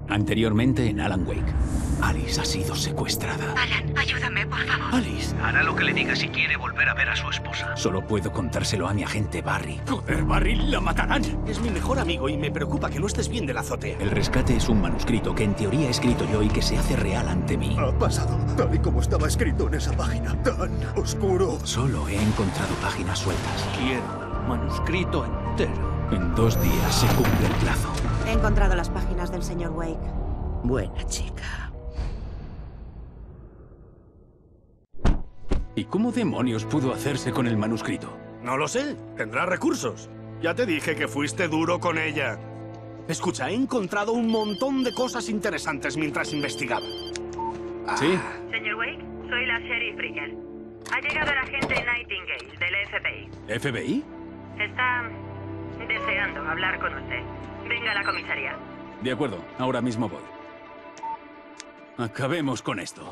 Anteriormente en Alan Wake. Alice ha sido secuestrada. Alan, ayúdame, por favor. Alice. Hará lo que le diga si quiere volver a ver a su esposa. Solo puedo contárselo a mi agente Barry. Joder, Barry, la matarán. Es mi mejor amigo y me preocupa que no estés bien de la azotea. El rescate es un manuscrito que en teoría he escrito yo y que se hace real ante mí. Ha pasado tal y como estaba escrito en esa página. Tan oscuro. Solo he encontrado páginas sueltas. Quiero el manuscrito entero. En 2 días se cumple el plazo. He encontrado las páginas del señor Wake. Buena chica. ¿Y cómo demonios pudo hacerse con el manuscrito? No lo sé. Tendrá recursos. Ya te dije que fuiste duro con ella. Escucha, he encontrado un montón de cosas interesantes mientras investigaba. ¿Sí? Señor Wake, soy la Sheriff Bridger. Ha llegado el agente Nightingale, del FBI. ¿FBI? Está deseando hablar con usted. Venga a la comisaría. De acuerdo, ahora mismo voy. Acabemos con esto.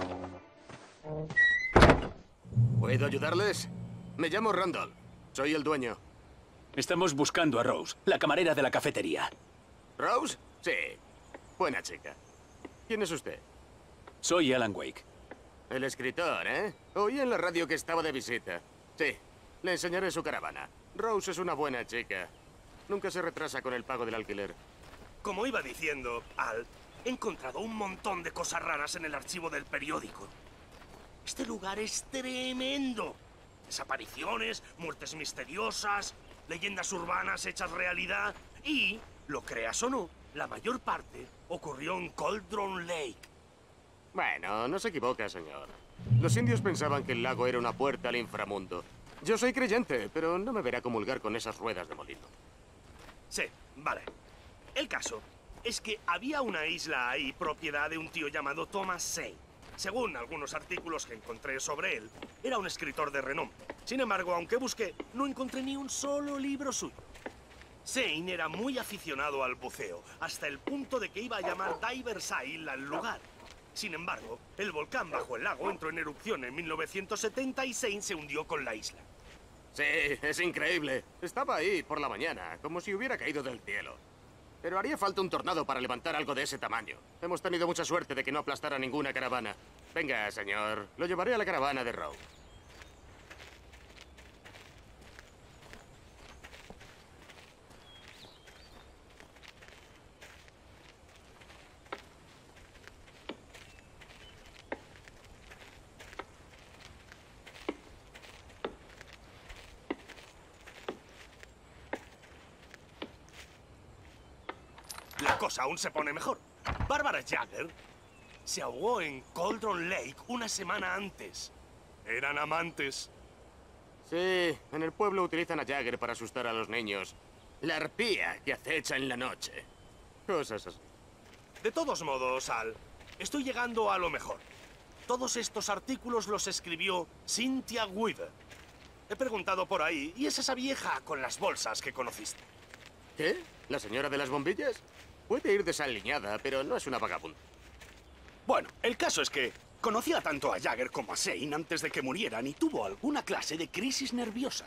¿Puedo ayudarles? Me llamo Randall. Soy el dueño. Estamos buscando a Rose, la camarera de la cafetería. ¿Rose? Sí. Buena chica. ¿Quién es usted? Soy Alan Wake. El escritor, ¿eh? Oí en la radio que estaba de visita. Sí. Le enseñaré su caravana. Rose es una buena chica. Nunca se retrasa con el pago del alquiler. Como iba diciendo, Al, he encontrado un montón de cosas raras en el archivo del periódico. Este lugar es tremendo. Desapariciones, muertes misteriosas, leyendas urbanas hechas realidad y, lo creas o no, la mayor parte ocurrió en Cauldron Lake. Bueno, no se equivoca, señor. Los indios pensaban que el lago era una puerta al inframundo. Yo soy creyente, pero no me verá comulgar con esas ruedas de molino. Sí, vale. El caso es que había una isla ahí propiedad de un tío llamado Thomas Zane. Según algunos artículos que encontré sobre él, era un escritor de renombre. Sin embargo, aunque busqué, no encontré ni un solo libro suyo. Zane era muy aficionado al buceo, hasta el punto de que iba a llamar Divers Isle al lugar. Sin embargo, el volcán bajo el lago entró en erupción en 1970 y Zane se hundió con la isla. Sí, es increíble. Estaba ahí por la mañana, como si hubiera caído del cielo. Pero haría falta un tornado para levantar algo de ese tamaño. Hemos tenido mucha suerte de que no aplastara ninguna caravana. Venga, señor. Lo llevaré a la caravana de Rowe. La cosa aún se pone mejor. Barbara Jagger se ahogó en Cauldron Lake una semana antes. Eran amantes. Sí, en el pueblo utilizan a Jagger para asustar a los niños. La arpía que acecha en la noche. Cosas así. De todos modos, Al, estoy llegando a lo mejor. Todos estos artículos los escribió Cynthia Weaver. He preguntado por ahí, y es esa vieja con las bolsas que conociste. ¿Qué? ¿La señora de las bombillas? Puede ir desaliñada, pero no es una vagabunda. Bueno, el caso es que conocía tanto a Jagger como a Zane antes de que murieran y tuvo alguna clase de crisis nerviosa.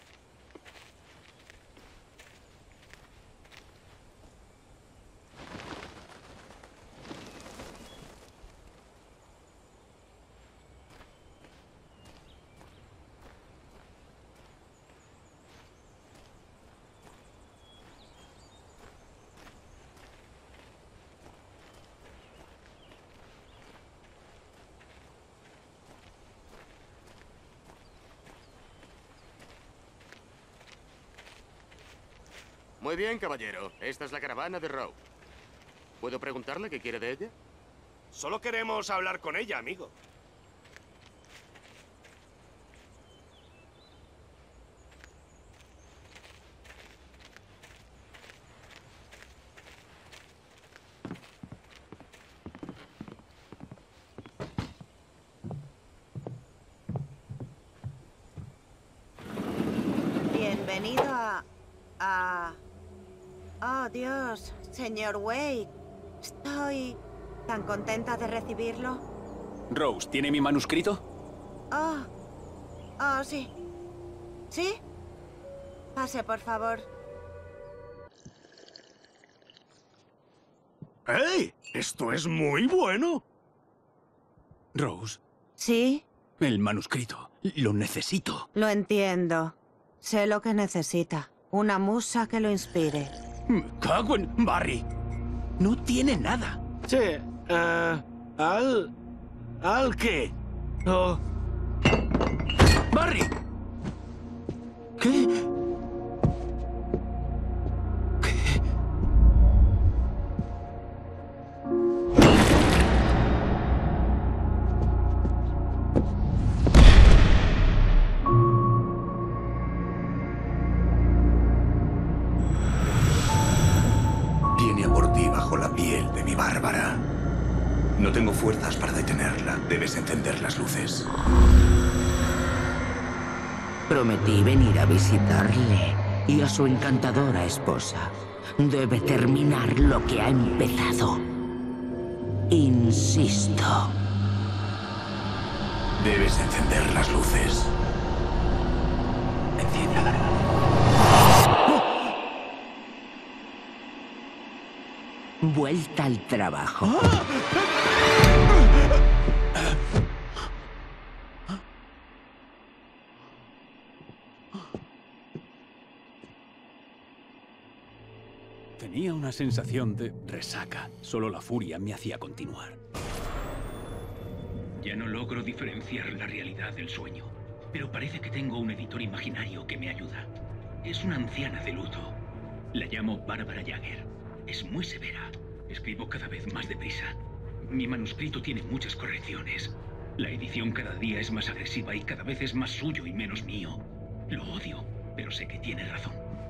Muy bien, caballero. Esta es la caravana de Rowe. ¿Puedo preguntarle qué quiere de ella? Solo queremos hablar con ella, amigo. Bienvenido a... Oh, Dios, señor Wake. Estoy tan contenta de recibirlo. Rose, ¿tiene mi manuscrito? Oh, oh, sí. ¿Sí? Pase, por favor. ¡Hey! ¡Esto es muy bueno! Rose, ¿Sí? el manuscrito. Lo necesito. Lo entiendo. Sé lo que necesita. Una musa que lo inspire. Me cago en Barry. No tiene nada. Sí, ¿Al qué? Oh, ¡Barry! ¿Qué? ¿Qué? Viene a por ti bajo la piel de mi Bárbara. No tengo fuerzas para detenerla. Debes encender las luces. Prometí venir a visitarle y a su encantadora esposa. Debe terminar lo que ha empezado. Insisto. Debes encender las luces. Enciéndala. Vuelta al trabajo. Tenía una sensación de resaca. Solo la furia me hacía continuar. Ya no logro diferenciar la realidad del sueño, pero parece que tengo un editor imaginario que me ayuda. Es una anciana de luto. La llamo Bárbara Jagger. Es muy severa. Escribo cada vez más deprisa. Mi manuscrito tiene muchas correcciones. La edición cada día es más agresiva y cada vez es más suyo y menos mío. Lo odio, pero sé que tiene razón.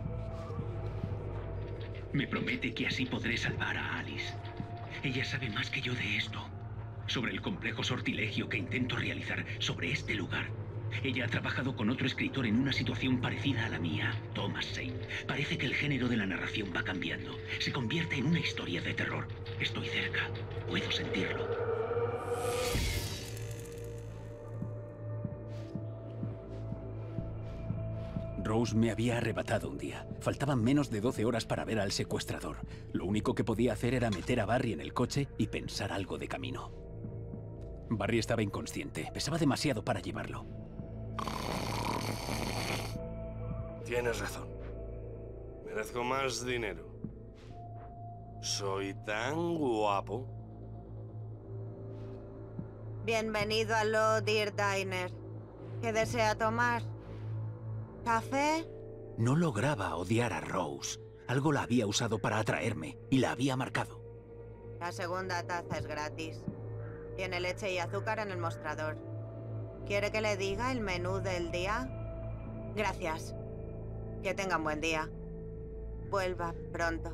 Me promete que así podré salvar a Alice. Ella sabe más que yo de esto. Sobre el complejo sortilegio que intento realizar sobre este lugar. Ella ha trabajado con otro escritor en una situación parecida a la mía, Thomas Zane. Parece que el género de la narración va cambiando. Se convierte en una historia de terror. Estoy cerca. Puedo sentirlo. Rose me había arrebatado un día. Faltaban menos de 12 horas para ver al secuestrador. Lo único que podía hacer era meter a Barry en el coche y pensar algo de camino. Barry estaba inconsciente. Pesaba demasiado para llevarlo. tienes razón. Merezco más dinero. Soy tan guapo. Bienvenido a Low Deer Diner. ¿Qué desea tomar? ¿Café? No lograba odiar a Rose. Algo la había usado para atraerme y la había marcado. La segunda taza es gratis. Tiene leche y azúcar en el mostrador. ¿Quiere que le diga el menú del día? Gracias. Que tenga un buen día. Vuelva pronto.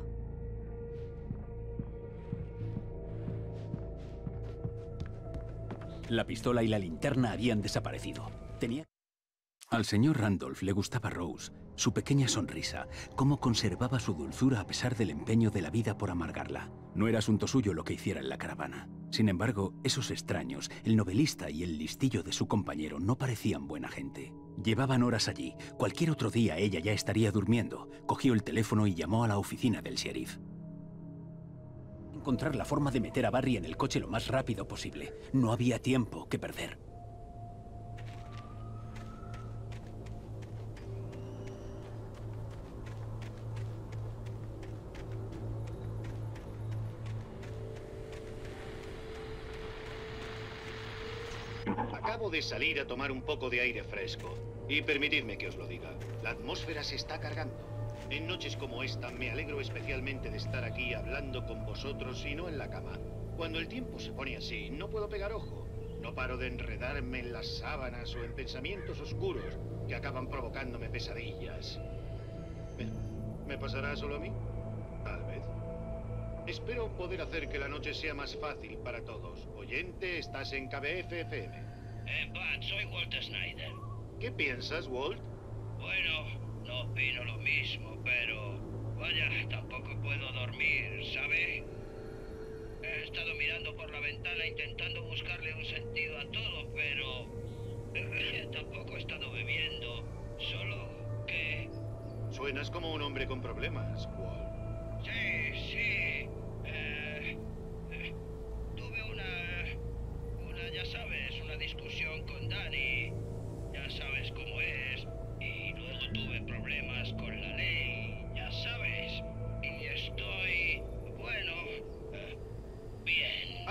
La pistola y la linterna habían desaparecido. Tenía... Al señor Randolph le gustaba Rose, su pequeña sonrisa, cómo conservaba su dulzura a pesar del empeño de la vida por amargarla. No era asunto suyo lo que hiciera en la caravana. Sin embargo, esos extraños, el novelista y el listillo de su compañero, no parecían buena gente. Llevaban horas allí. Cualquier otro día ella ya estaría durmiendo. Cogió el teléfono y llamó a la oficina del sheriff. Encontrar la forma de meter a Barry en el coche lo más rápido posible. No había tiempo que perder. Acabo de salir a tomar un poco de aire fresco. Y permitidme que os lo diga, la atmósfera se está cargando. En noches como esta me alegro especialmente de estar aquí hablando con vosotros y no en la cama. Cuando el tiempo se pone así, no puedo pegar ojo. No paro de enredarme en las sábanas o en pensamientos oscuros que acaban provocándome pesadillas. ¿Me pasará solo a mí? Tal vez. Espero poder hacer que la noche sea más fácil para todos. Oyente, estás en KBF-FM. Pat, soy Walter Snyder. ¿Qué piensas, Walt? Bueno, no opino lo mismo, pero... Vaya, tampoco puedo dormir, ¿sabe? He estado mirando por la ventana intentando buscarle un sentido a todo, pero... tampoco he estado bebiendo, solo que... Suenas como un hombre con problemas, Walt. Sí.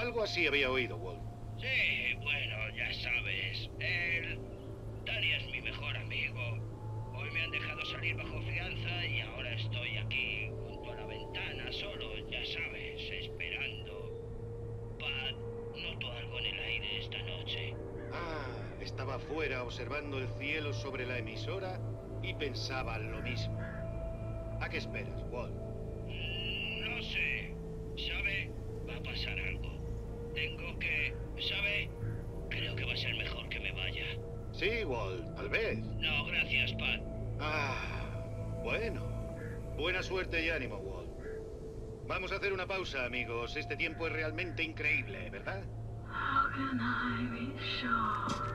Algo así había oído, Walt. Sí, bueno, ya sabes. Danny es mi mejor amigo. Hoy me han dejado salir bajo fianza y ahora estoy aquí, junto a la ventana, solo, ya sabes, esperando. Pat, noto algo en el aire esta noche. Ah, estaba afuera observando el cielo sobre la emisora y pensaba lo mismo. ¿A qué esperas, Walt? No sé. ¿Sabe? Va a pasar algo. Tengo que... ¿Sabe? Creo que va a ser mejor que me vaya. Sí, Walt, tal vez. No, gracias, Pat. Ah, bueno. Buena suerte y ánimo, Walt. Vamos a hacer una pausa, amigos. Este tiempo es realmente increíble, ¿verdad? How can I be sure?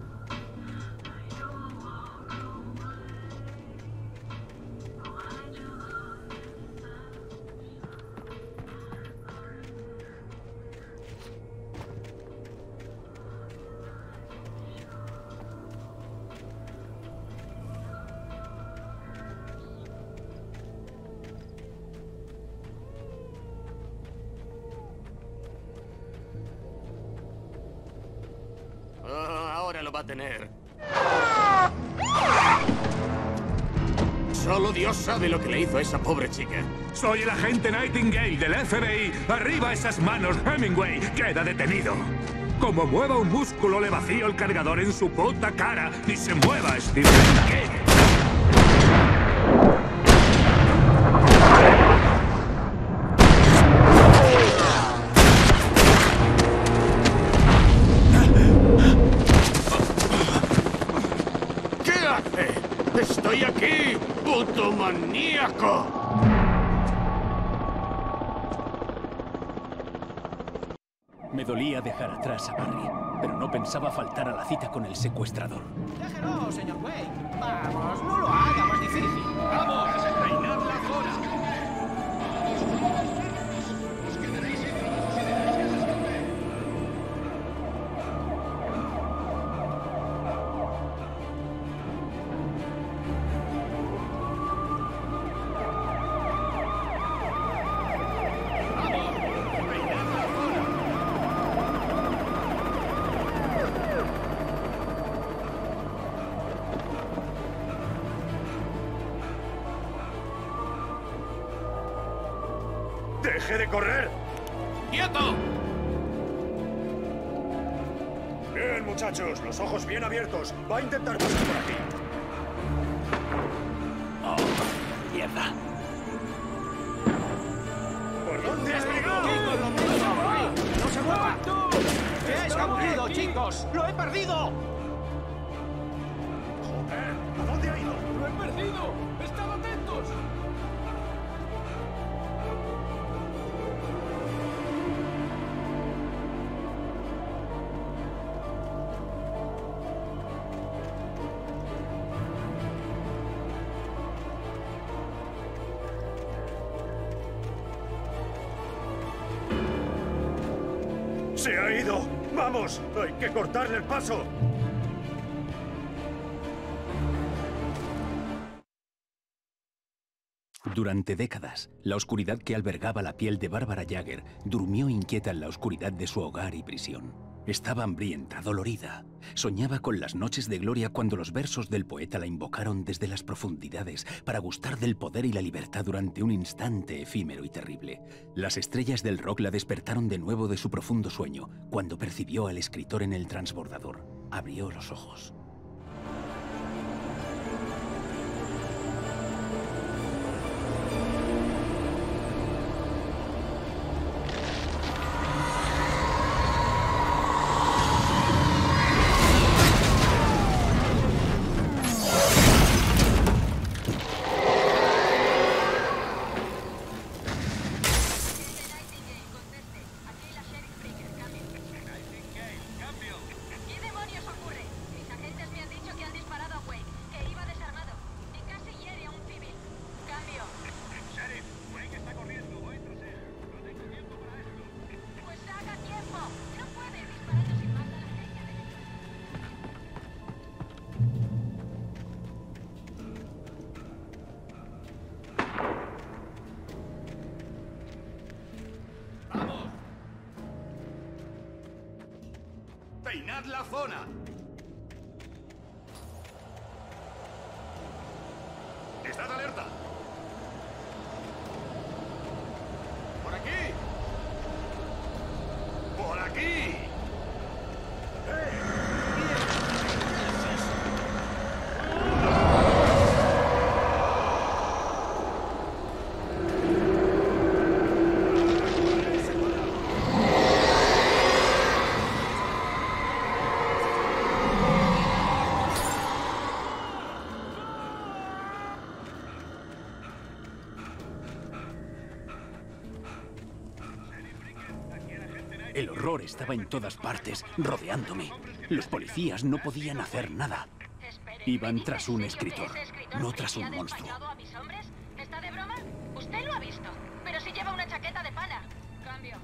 Ahora lo va a tener. Solo Dios sabe lo que le hizo a esa pobre chica. Soy el agente Nightingale del FBI. ¡Arriba esas manos, Hemingway! ¡Queda detenido! Como mueva un músculo, le vacío el cargador en su puta cara. ¡Ni se mueva, Stephen King! ¡Estoy aquí, puto maníaco! Me dolía dejar atrás a Barry, pero no pensaba faltar a la cita con el secuestrador. Déjelo, señor Wayne. Vamos, no lo haga más difícil. ¡Vamos! ¡Reinar la zona! ¡Deje de correr! ¡Quieto! Bien, muchachos, los ojos bien abiertos. Va a intentar pasar por aquí. ¡Oh, mierda! ¿Por dónde has venido? ¡No se mueva! ¿Qué ha escabulido, chicos? ¡Lo he perdido! Joder, ¿a dónde ha ido? ¡Lo he perdido! ¡Estad atentos! ¡Se ha ido! ¡Vamos! ¡Hay que cortarle el paso! Durante décadas, la oscuridad que albergaba la piel de Barbara Jagger durmió inquieta en la oscuridad de su hogar y prisión. Estaba hambrienta, dolorida. Soñaba con las noches de gloria cuando los versos del poeta la invocaron desde las profundidades para gustar del poder y la libertad durante un instante efímero y terrible. Las estrellas del rock la despertaron de nuevo de su profundo sueño cuando percibió al escritor en el transbordador. Abrió los ojos. ¿Qué demonios ocurre? Mis agentes Peinad la zona. ¡Estad alerta! ¡Por aquí! ¡Por aquí! El horror estaba en todas partes, rodeándome. Los policías no podían hacer nada. Iban tras un escritor, no tras un monstruo. ¿A mis hombres? ¿Está de broma? Usted lo ha visto. Pero si lleva una chaqueta de pana. Cambio.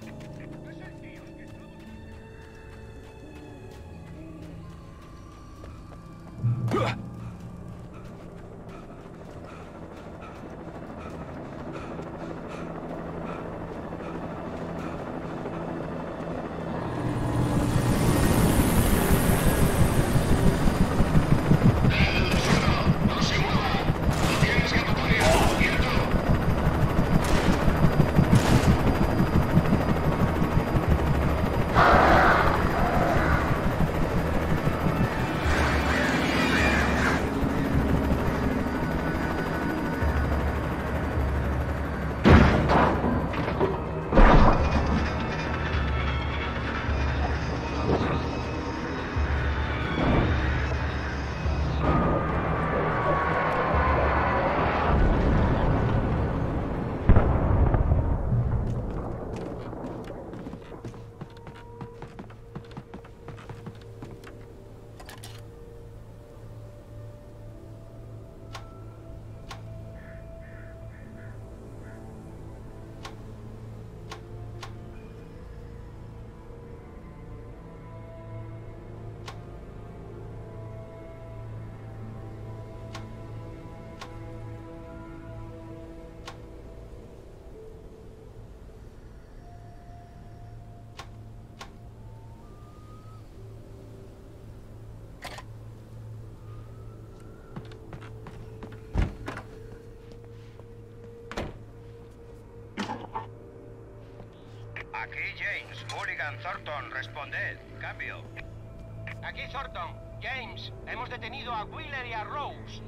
Aquí James, Mulligan, Thornton, responded. Cambio. Aquí Thornton. James, hemos detenido a Wheeler y a Rose.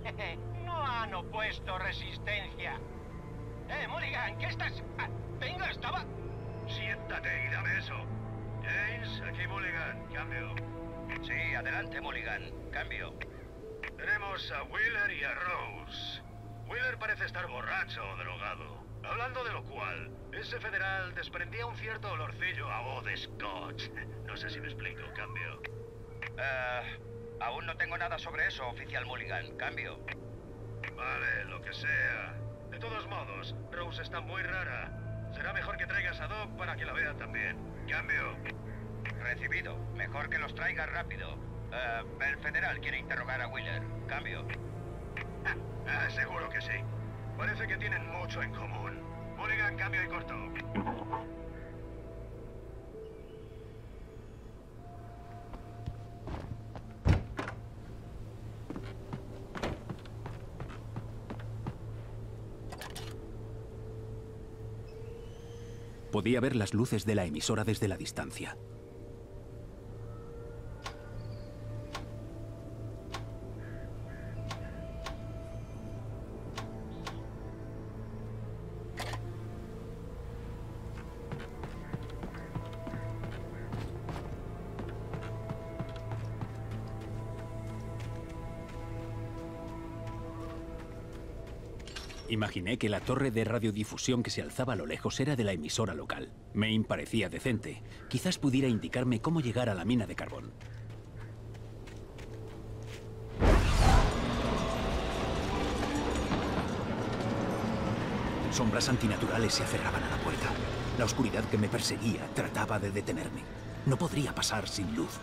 No han opuesto resistencia. Mulligan, ¿qué estás...? Ah, venga, estaba... Siéntate y dame eso. James, aquí Mulligan. Cambio. Sí, adelante, Mulligan. Cambio. Tenemos a Wheeler y a Rose. Wheeler parece estar borracho o drogado. Hablando de lo cual, ese federal desprendía un cierto olorcillo a voz de Scotch. No sé si me explico. Cambio. Aún no tengo nada sobre eso, oficial Mulligan. Cambio. Vale, lo que sea. De todos modos, Rose está muy rara. Será mejor que traigas a Doc para que la vea también. Cambio. Recibido. Mejor que los traigas rápido. El federal quiere interrogar a Wheeler. Cambio. Seguro que sí. Parece que tienen mucho en común. Mulligan, cambio y corto. Podía ver las luces de la emisora desde la distancia. Imaginé que la torre de radiodifusión que se alzaba a lo lejos era de la emisora local. Maine parecía decente. Quizás pudiera indicarme cómo llegar a la mina de carbón. Sombras antinaturales se aferraban a la puerta. La oscuridad que me perseguía trataba de detenerme. No podría pasar sin luz.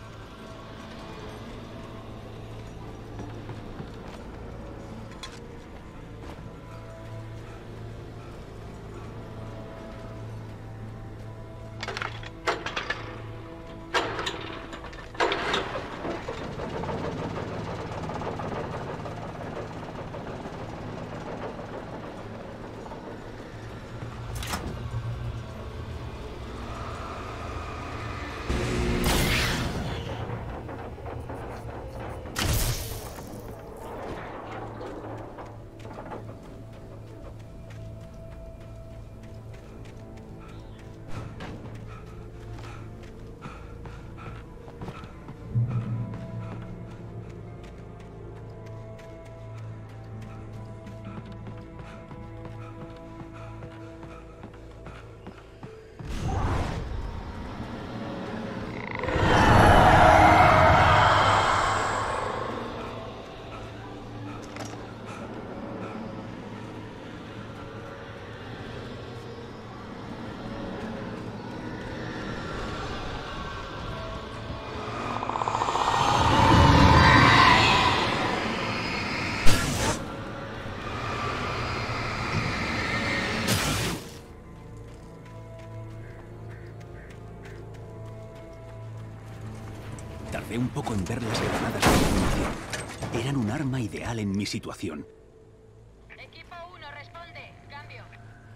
Tardé un poco en ver las granadas de munición. Eran un arma ideal en mi situación. Equipo 1, responde. Cambio.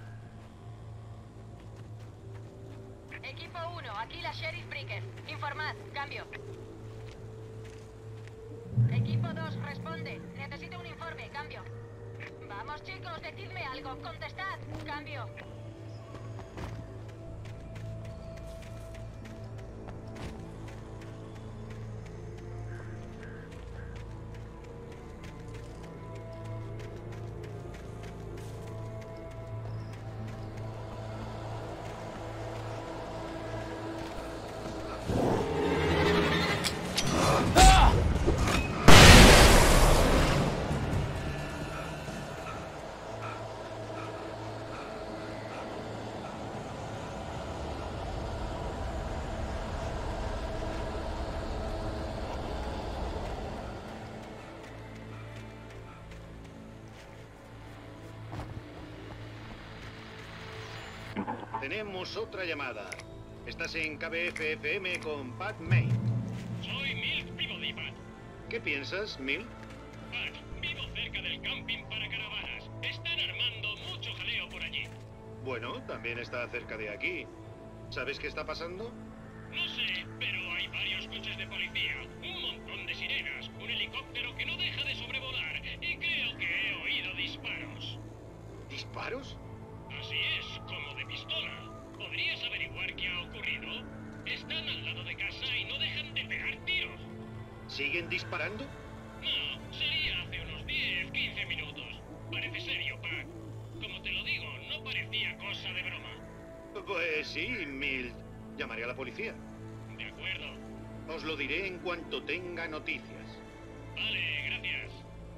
Equipo 1, aquí la Sheriff Bricker. Informad. Cambio. Equipo 2, responde. Necesito un informe. Cambio. Vamos, chicos, decidme algo. Contestad. Cambio. Tenemos otra llamada. Estás en KBF-FM con Pat May. Soy Milk Peabody, Pat. ¿Qué piensas, Milk? Pat, vivo cerca del camping para caravanas. Están armando mucho jaleo por allí. Bueno, también está cerca de aquí. ¿Sabes qué está pasando? No sé, pero hay varios coches de policía, un montón de sirenas, un helicóptero que no deja de sobrevolar y creo que he oído disparos. ¿Disparos? Así es, como de pistola. ¿Podrías averiguar qué ha ocurrido? Están al lado de casa y no dejan de pegar tiros. ¿Siguen disparando? No, sería hace unos 10, 15 minutos. Parece serio, Pat. Como te lo digo, no parecía cosa de broma. Pues sí, Milt. Llamaré a la policía. De acuerdo. Os lo diré en cuanto tenga noticias. Vale, gracias.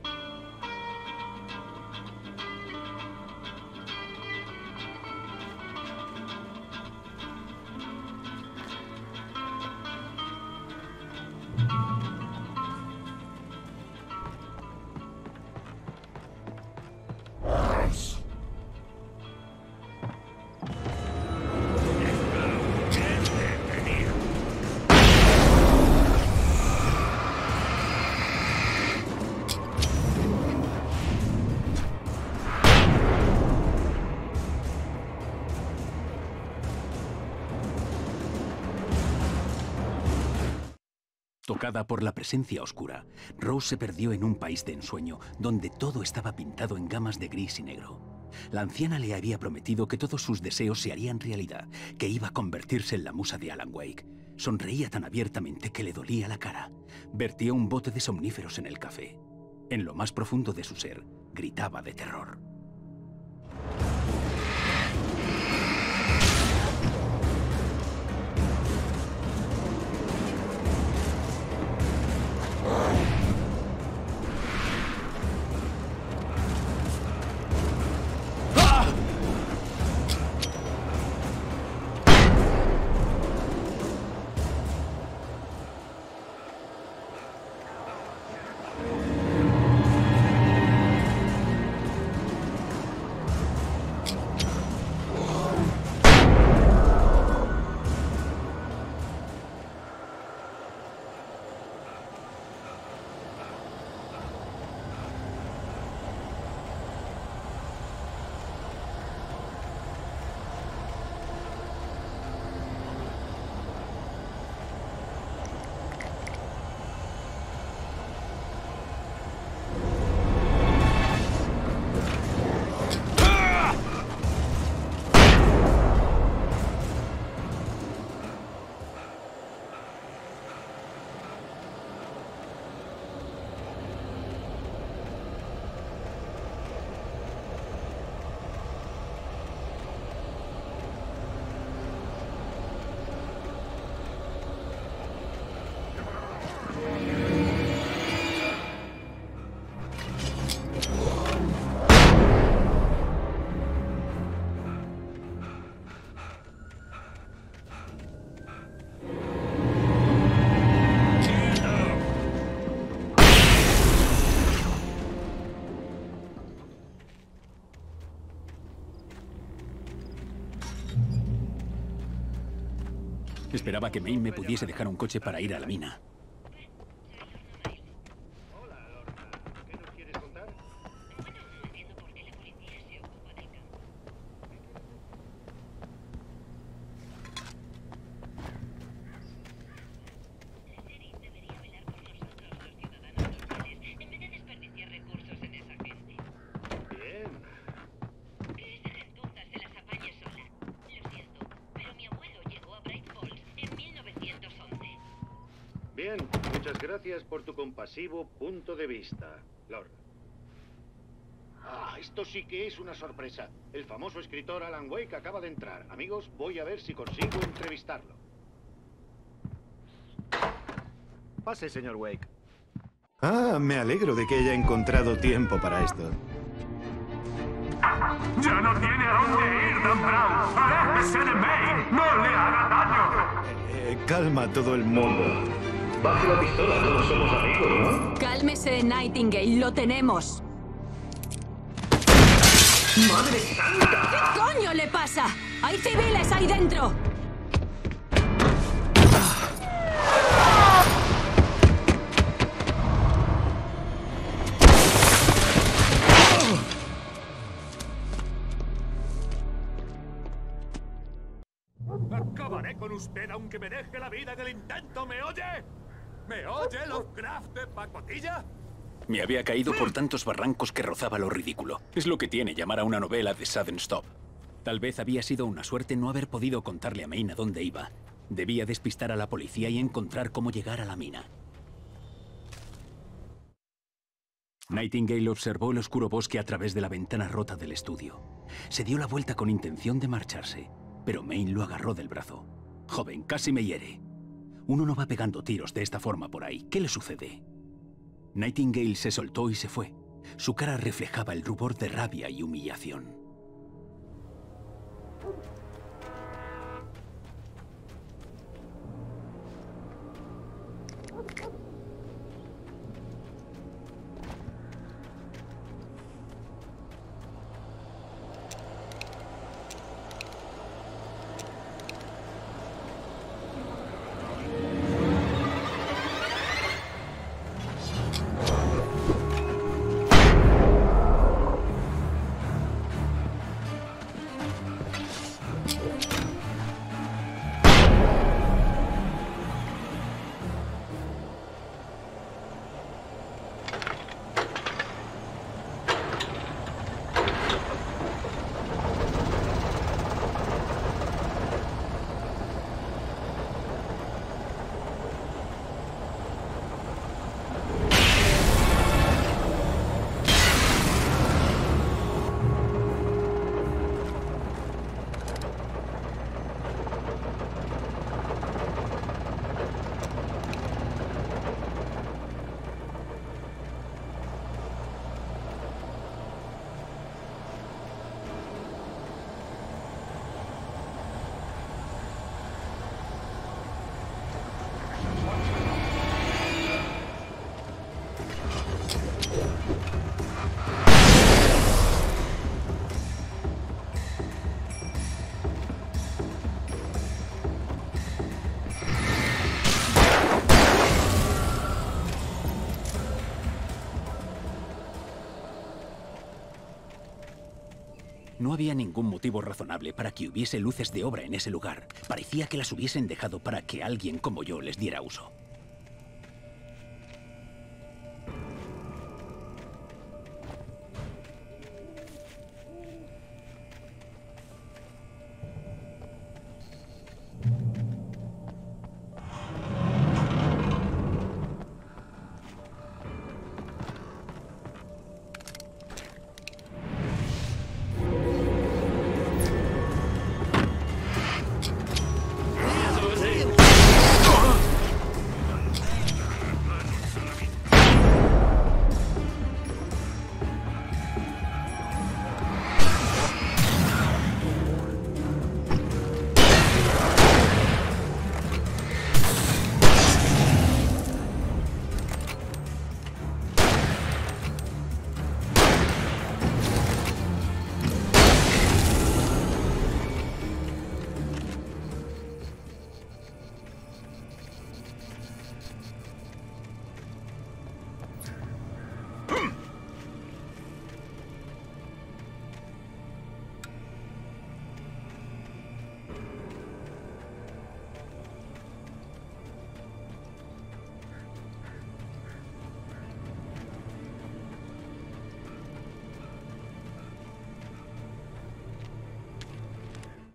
Tocada por la presencia oscura, Rose se perdió en un país de ensueño, donde todo estaba pintado en gamas de gris y negro. La anciana le había prometido que todos sus deseos se harían realidad, que iba a convertirse en la musa de Alan Wake. Sonreía tan abiertamente que le dolía la cara. Vertía un bote de somníferos en el café. En lo más profundo de su ser, gritaba de terror. Esperaba que May me pudiese dejar un coche para ir a la mina. Bien, muchas gracias por tu compasivo punto de vista, Lord. Ah, esto sí que es una sorpresa. El famoso escritor Alan Wake acaba de entrar. Amigos, voy a ver si consigo entrevistarlo. Pase, señor Wake. Ah, me alegro de que haya encontrado tiempo para esto. ¡Ya no tiene a dónde ir, Dan Brown! ¡Aléjese de May! ¡No le haga daño! Calma a todo el mundo. Baje la pistola, todos somos amigos, ¿no? Cálmese, Nightingale, lo tenemos. ¡Madre santa! ¿Qué coño le pasa? ¡Hay civiles ahí dentro! Acabaré con usted aunque me deje la vida en el intento, ¿me oye? ¿Me oye, Lovecraft de pacotilla? Me había caído por tantos barrancos que rozaba lo ridículo. Es lo que tiene llamar a una novela de Sudden Stop. Tal vez había sido una suerte no haber podido contarle a Maine a dónde iba. Debía despistar a la policía y encontrar cómo llegar a la mina. Nightingale observó el oscuro bosque a través de la ventana rota del estudio. Se dio la vuelta con intención de marcharse, pero Maine lo agarró del brazo. Joven, casi me hiere. Uno no va pegando tiros de esta forma por ahí. ¿Qué le sucede? Nightingale se soltó y se fue. Su cara reflejaba el rubor de rabia y humillación. No había ningún motivo razonable para que hubiese luces de obra en ese lugar. Parecía que las hubiesen dejado para que alguien como yo les diera uso.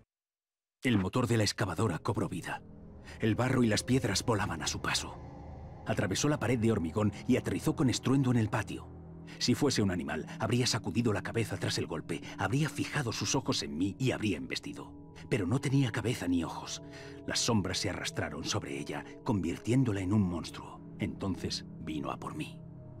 El motor de la excavadora cobró vida. El barro y las piedras volaban a su paso. Atravesó la pared de hormigón y aterrizó con estruendo en el patio. Si fuese un animal, habría sacudido la cabeza tras el golpe, habría fijado sus ojos en mí y habría embestido. Pero no tenía cabeza ni ojos. Las sombras se arrastraron sobre ella, convirtiéndola en un monstruo. Entonces vino a por mí.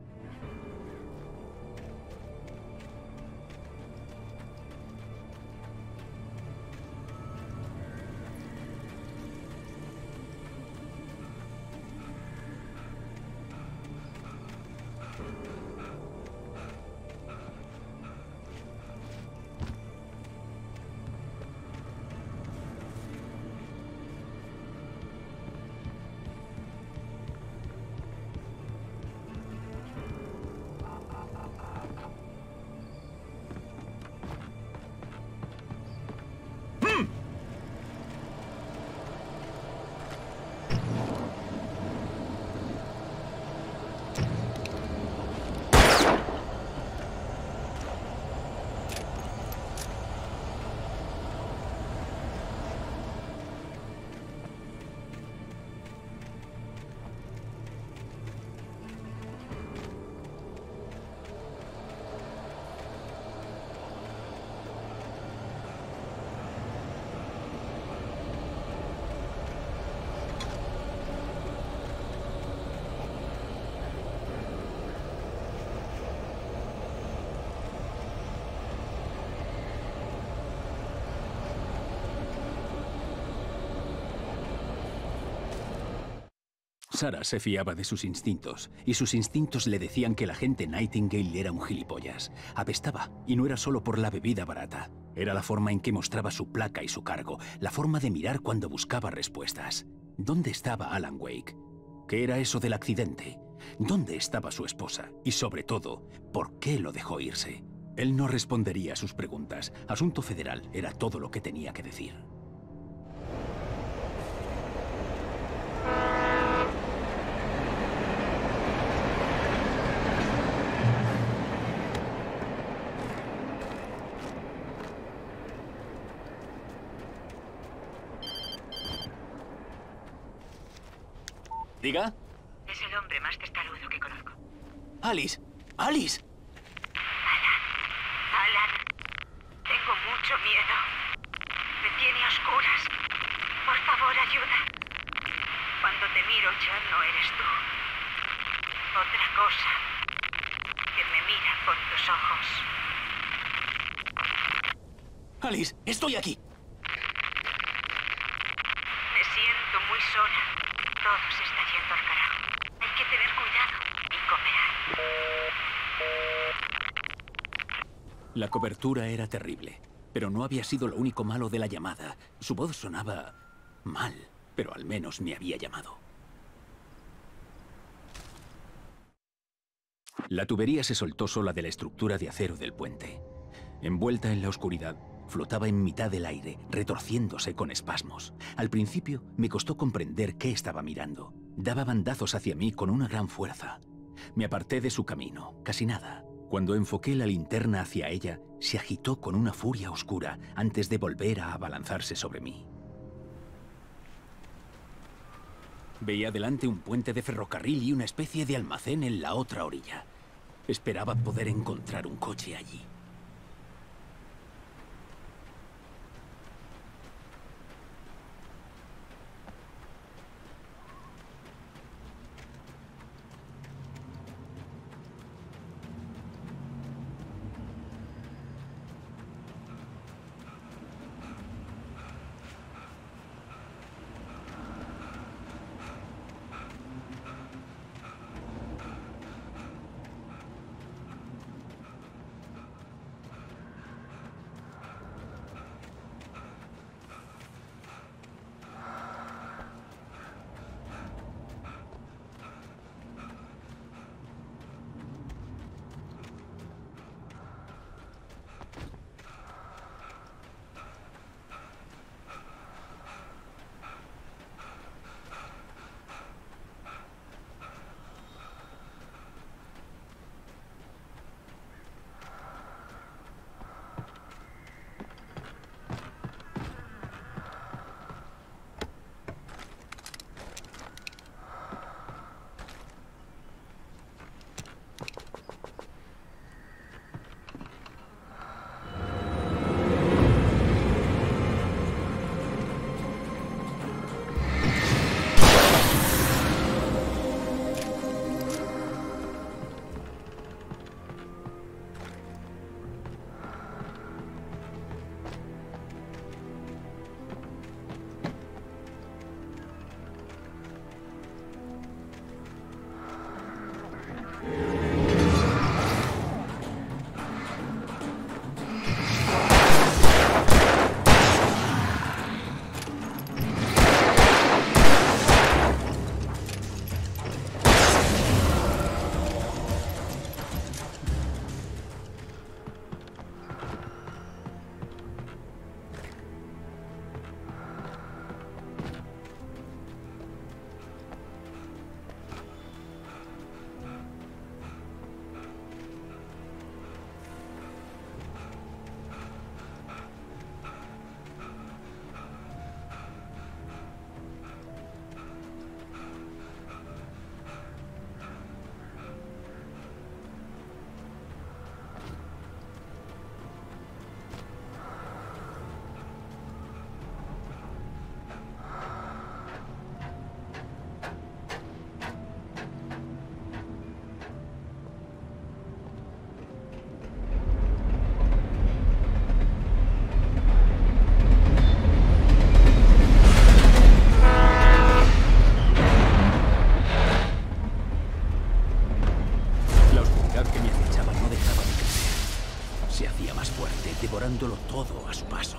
Sarah se fiaba de sus instintos, y sus instintos le decían que el agente Nightingale era un gilipollas. Apestaba, y no era solo por la bebida barata. Era la forma en que mostraba su placa y su cargo, la forma de mirar cuando buscaba respuestas. ¿Dónde estaba Alan Wake? ¿Qué era eso del accidente? ¿Dónde estaba su esposa? Y sobre todo, ¿por qué lo dejó irse? Él no respondería a sus preguntas. Asunto federal era todo lo que tenía que decir. ¿Diga? Es el hombre más testarudo que conozco. ¡Alice! ¡Alice! Alan, tengo mucho miedo. Me tiene a oscuras. Por favor, ayuda. Cuando te miro ya no eres tú. Otra cosa que me mira con tus ojos. ¡Alice! ¡Estoy aquí! Me siento muy sola. Todo se está yendo al carajo. Hay que tener cuidado y cooperar. La cobertura era terrible, pero no había sido lo único malo de la llamada. Su voz sonaba mal, pero al menos me había llamado. La tubería se soltó sola de la estructura de acero del puente. Envuelta en la oscuridad, flotaba en mitad del aire, retorciéndose con espasmos. Al principio me costó comprender qué estaba mirando. Daba bandazos hacia mí con una gran fuerza. Me aparté de su camino, casi nada. Cuando enfoqué la linterna hacia ella, se agitó con una furia oscura antes de volver a abalanzarse sobre mí. Veía delante un puente de ferrocarril y una especie de almacén en la otra orilla. Esperaba poder encontrar un coche allí. a su paso.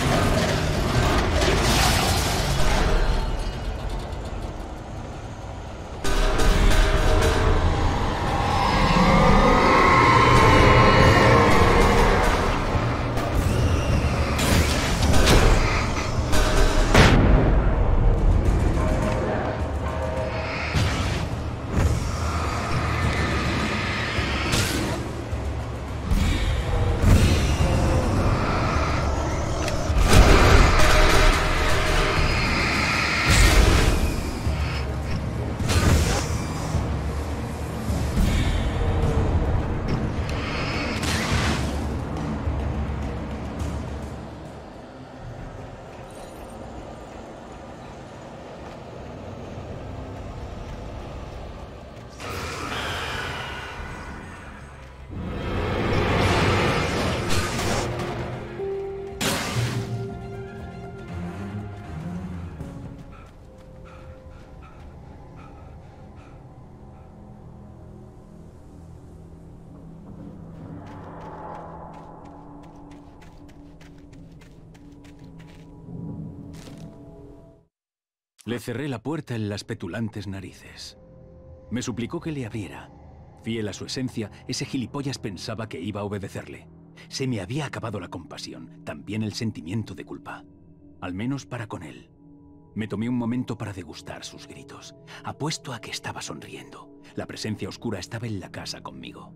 Le cerré la puerta en las petulantes narices. Me suplicó que le abriera. Fiel a su esencia, ese gilipollas pensaba que iba a obedecerle. Se me había acabado la compasión, también el sentimiento de culpa. Al menos para con él. Me tomé un momento para degustar sus gritos. Apuesto a que estaba sonriendo. La presencia oscura estaba en la casa conmigo.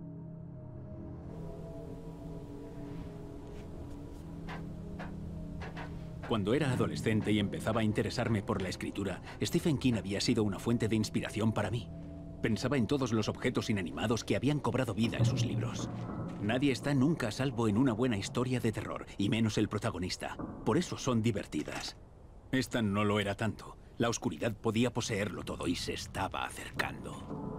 Cuando era adolescente y empezaba a interesarme por la escritura, Stephen King había sido una fuente de inspiración para mí. Pensaba en todos los objetos inanimados que habían cobrado vida en sus libros. Nadie está nunca a salvo en una buena historia de terror, y menos el protagonista. Por eso son divertidas. Esta no lo era tanto. La oscuridad podía poseerlo todo y se estaba acercando.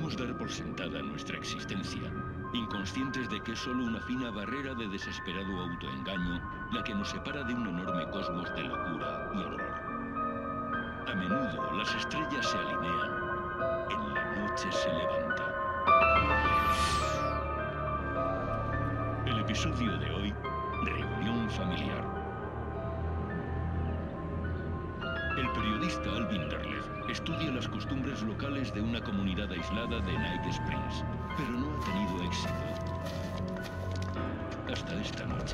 Solemos dar por sentada nuestra existencia, inconscientes de que es solo una fina barrera de desesperado autoengaño la que nos separa de un enorme cosmos de locura y horror. A menudo las estrellas se alinean, en la noche se levanta. El episodio de hoy, reunión familiar. El periodista Alvin Derleth estudia las costumbres locales de una comunidad aislada de Night Springs, pero no ha tenido éxito. Hasta esta noche.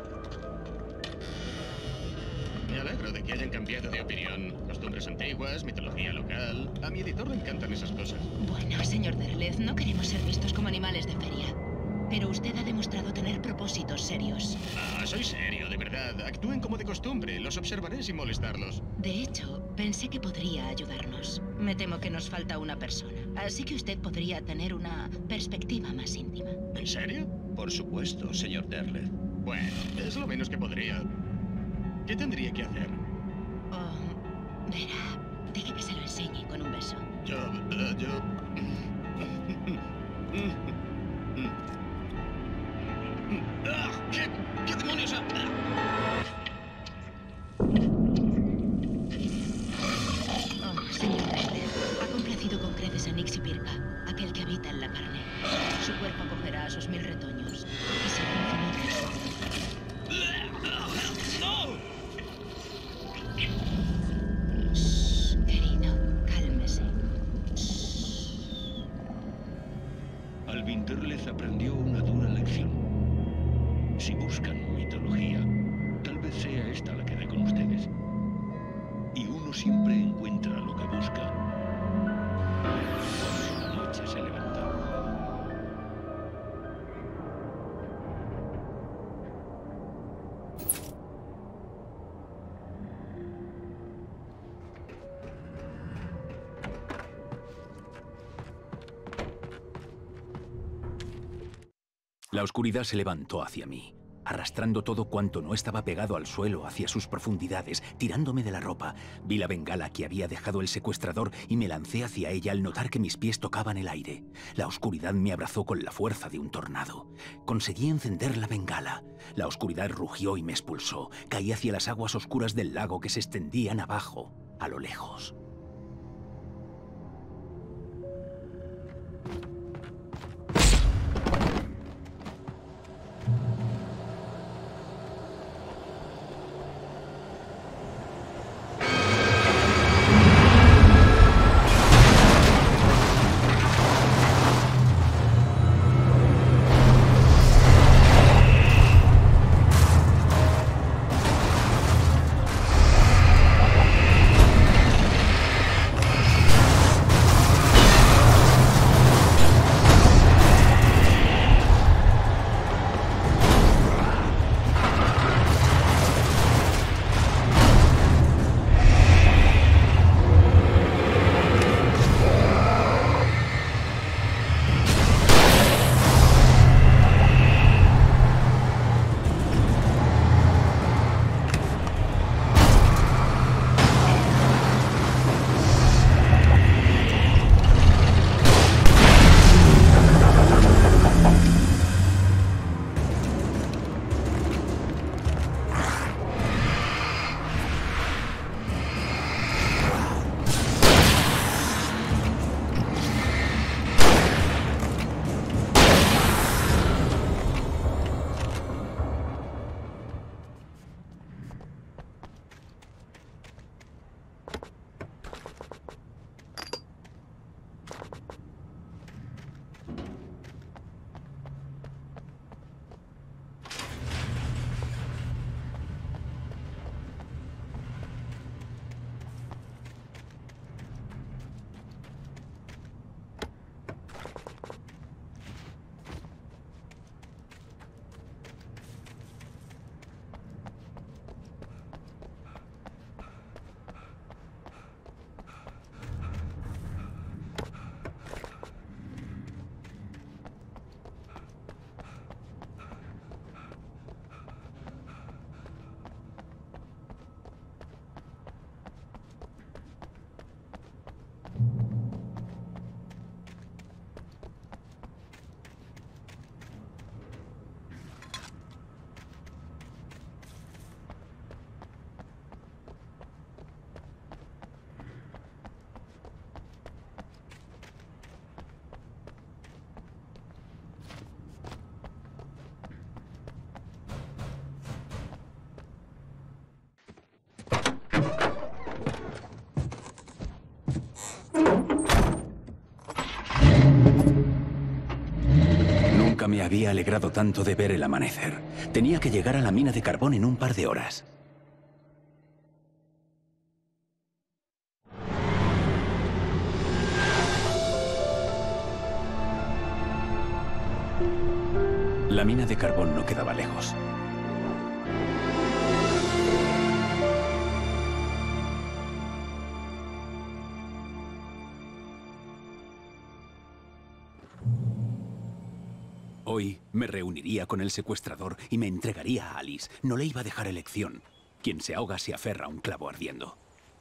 Me alegro de que hayan cambiado de opinión. Costumbres antiguas, mitología local... A mi editor le encantan esas cosas. Bueno, señor Derleth, no queremos ser vistos como animales de feria. Pero usted ha demostrado tener propósitos serios. Ah, soy serio, de verdad. Actúen como de costumbre. Los observaré sin molestarlos. De hecho, pensé que podría ayudarnos. Me temo que nos falta una persona. Así que usted podría tener una perspectiva más íntima. ¿En serio? Por supuesto, señor Derleth. Bueno, es lo menos que podría. ¿Qué tendría que hacer? Oh, verá, deje que se lo enseñe con un beso. ¿Qué demonios? Oh, señor Derleth, ha complacido con creces a Nixie Pirca, aquel que habita en la carne. Su cuerpo acogerá a sus 1000 retoños y será infinito. ¡No! Shh, querido, cálmese. Alvin Derleth aprendió una dura lección. Si buscan mitología, tal vez sea esta la que dé con ustedes. Y uno siempre encuentra lo que busca cuando la noche se levanta. La oscuridad se levantó hacia mí, arrastrando todo cuanto no estaba pegado al suelo hacia sus profundidades, tirándome de la ropa. Vi la bengala que había dejado el secuestrador y me lancé hacia ella al notar que mis pies tocaban el aire. La oscuridad me abrazó con la fuerza de un tornado. Conseguí encender la bengala. La oscuridad rugió y me expulsó. Caí hacia las aguas oscuras del lago que se extendían abajo, a lo lejos. me había alegrado tanto de ver el amanecer. Tenía que llegar a la mina de carbón en un par de horas. La mina de carbón no quedaba lejos. Hoy me reuniría con el secuestrador y me entregaría a Alice. No le iba a dejar elección. Quien se ahoga se aferra a un clavo ardiendo.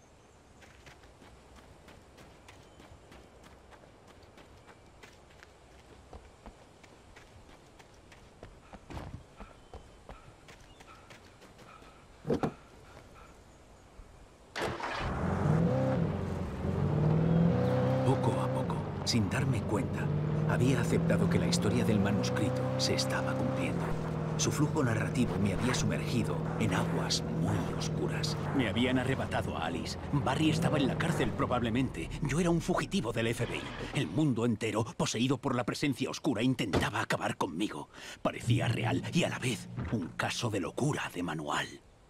Poco a poco, sin darme cuenta, había aceptado que la historia del manuscrito se estaba cumpliendo. Su flujo narrativo me había sumergido en aguas muy oscuras. Me habían arrebatado a Alice. Barry estaba en la cárcel probablemente. Yo era un fugitivo del FBI. El mundo entero, poseído por la presencia oscura, intentaba acabar conmigo. Parecía real y a la vez un caso de locura de manual.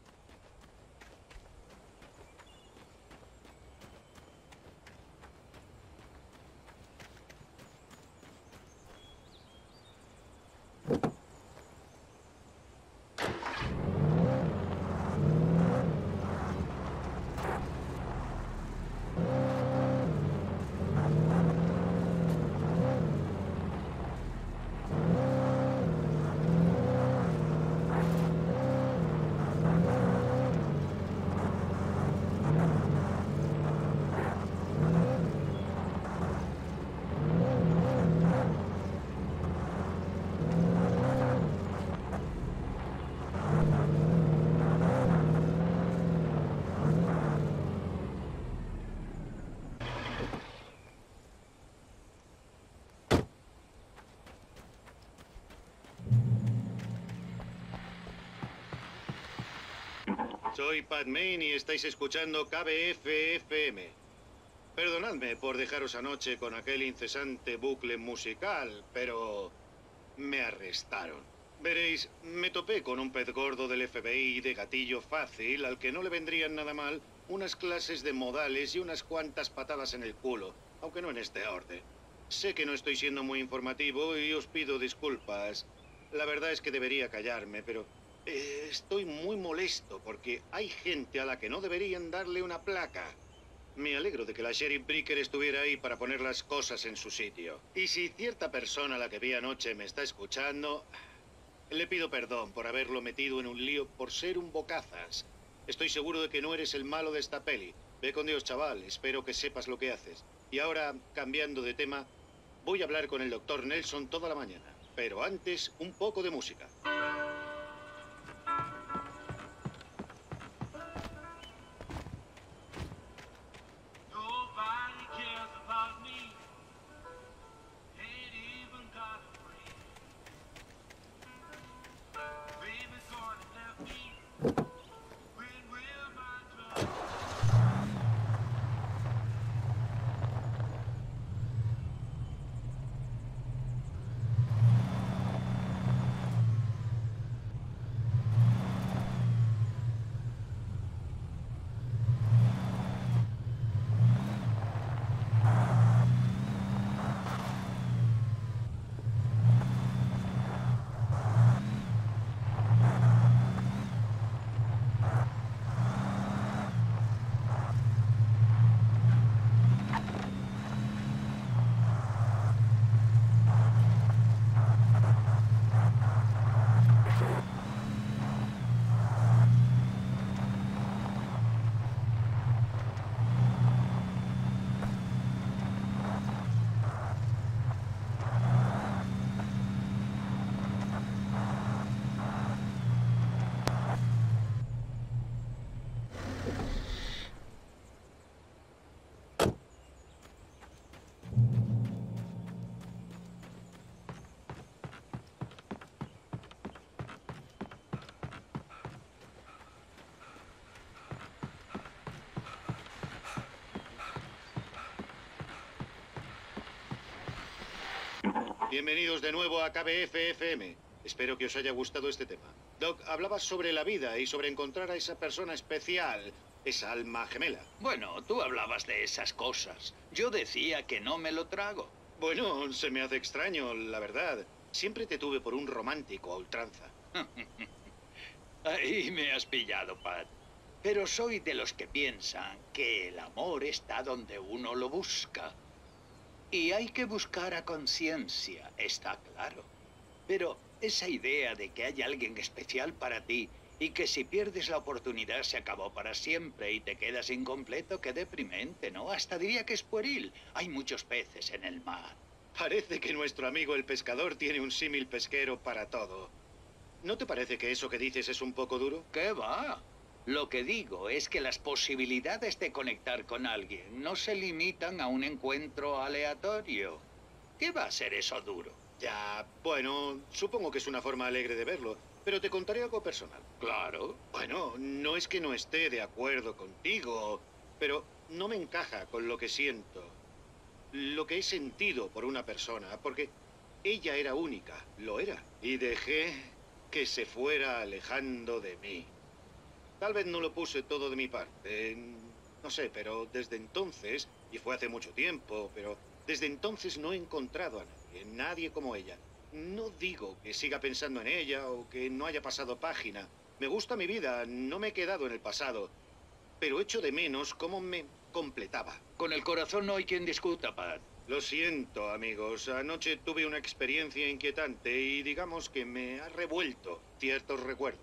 Soy Pat Main y estáis escuchando KBF-FM. Perdonadme por dejaros anoche con aquel incesante bucle musical, pero me arrestaron. Veréis, me topé con un pez gordo del FBI de gatillo fácil al que no le vendrían nada mal unas clases de modales y unas cuantas patadas en el culo, aunque no en este orden. Sé que no estoy siendo muy informativo y os pido disculpas. La verdad es que debería callarme, pero estoy muy molesto porque hay gente a la que no deberían darle una placa. Me alegro de que la Sheriff Bricker estuviera ahí para poner las cosas en su sitio. Y si cierta persona a la que vi anoche me está escuchando, le pido perdón por haberlo metido en un lío por ser un bocazas. Estoy seguro de que no eres el malo de esta peli. Ve con Dios, chaval. Espero que sepas lo que haces. Y ahora, cambiando de tema, voy a hablar con el Dr. Nelson toda la mañana. Pero antes, un poco de música. Bienvenidos de nuevo a KBF-FM. Espero que os haya gustado este tema. Doc, hablabas sobre la vida y sobre encontrar a esa persona especial, esa alma gemela. Bueno, tú hablabas de esas cosas. Yo decía que no me lo trago. Bueno, se me hace extraño, la verdad. Siempre te tuve por un romántico a ultranza. Ahí me has pillado, Pat. Pero soy de los que piensan que el amor está donde uno lo busca. Y hay que buscar a conciencia, está claro. Pero esa idea de que hay alguien especial para ti y que si pierdes la oportunidad se acabó para siempre y te quedas incompleto, qué deprimente, ¿no? Hasta diría que es pueril. Hay muchos peces en el mar. Parece que nuestro amigo el pescador tiene un símil pesquero para todo. ¿No te parece que eso que dices es un poco duro? ¿Qué va? Lo que digo es que las posibilidades de conectar con alguien no se limitan a un encuentro aleatorio. ¿Qué va a ser eso duro? Ya, bueno, supongo que es una forma alegre de verlo, pero te contaré algo personal. Claro. Bueno, no es que no esté de acuerdo contigo, pero no me encaja con lo que siento. Lo que he sentido por una persona, porque ella era única, lo era, y dejé que se fuera alejando de mí. Tal vez no lo puse todo de mi parte, no sé, pero desde entonces, y fue hace mucho tiempo, pero desde entonces no he encontrado a nadie como ella. No digo que siga pensando en ella o que no haya pasado página. Me gusta mi vida, no me he quedado en el pasado, pero echo de menos cómo me completaba. Con el corazón no hay quien discuta, Pat. Lo siento, amigos. Anoche tuve una experiencia inquietante y digamos que me ha revuelto ciertos recuerdos.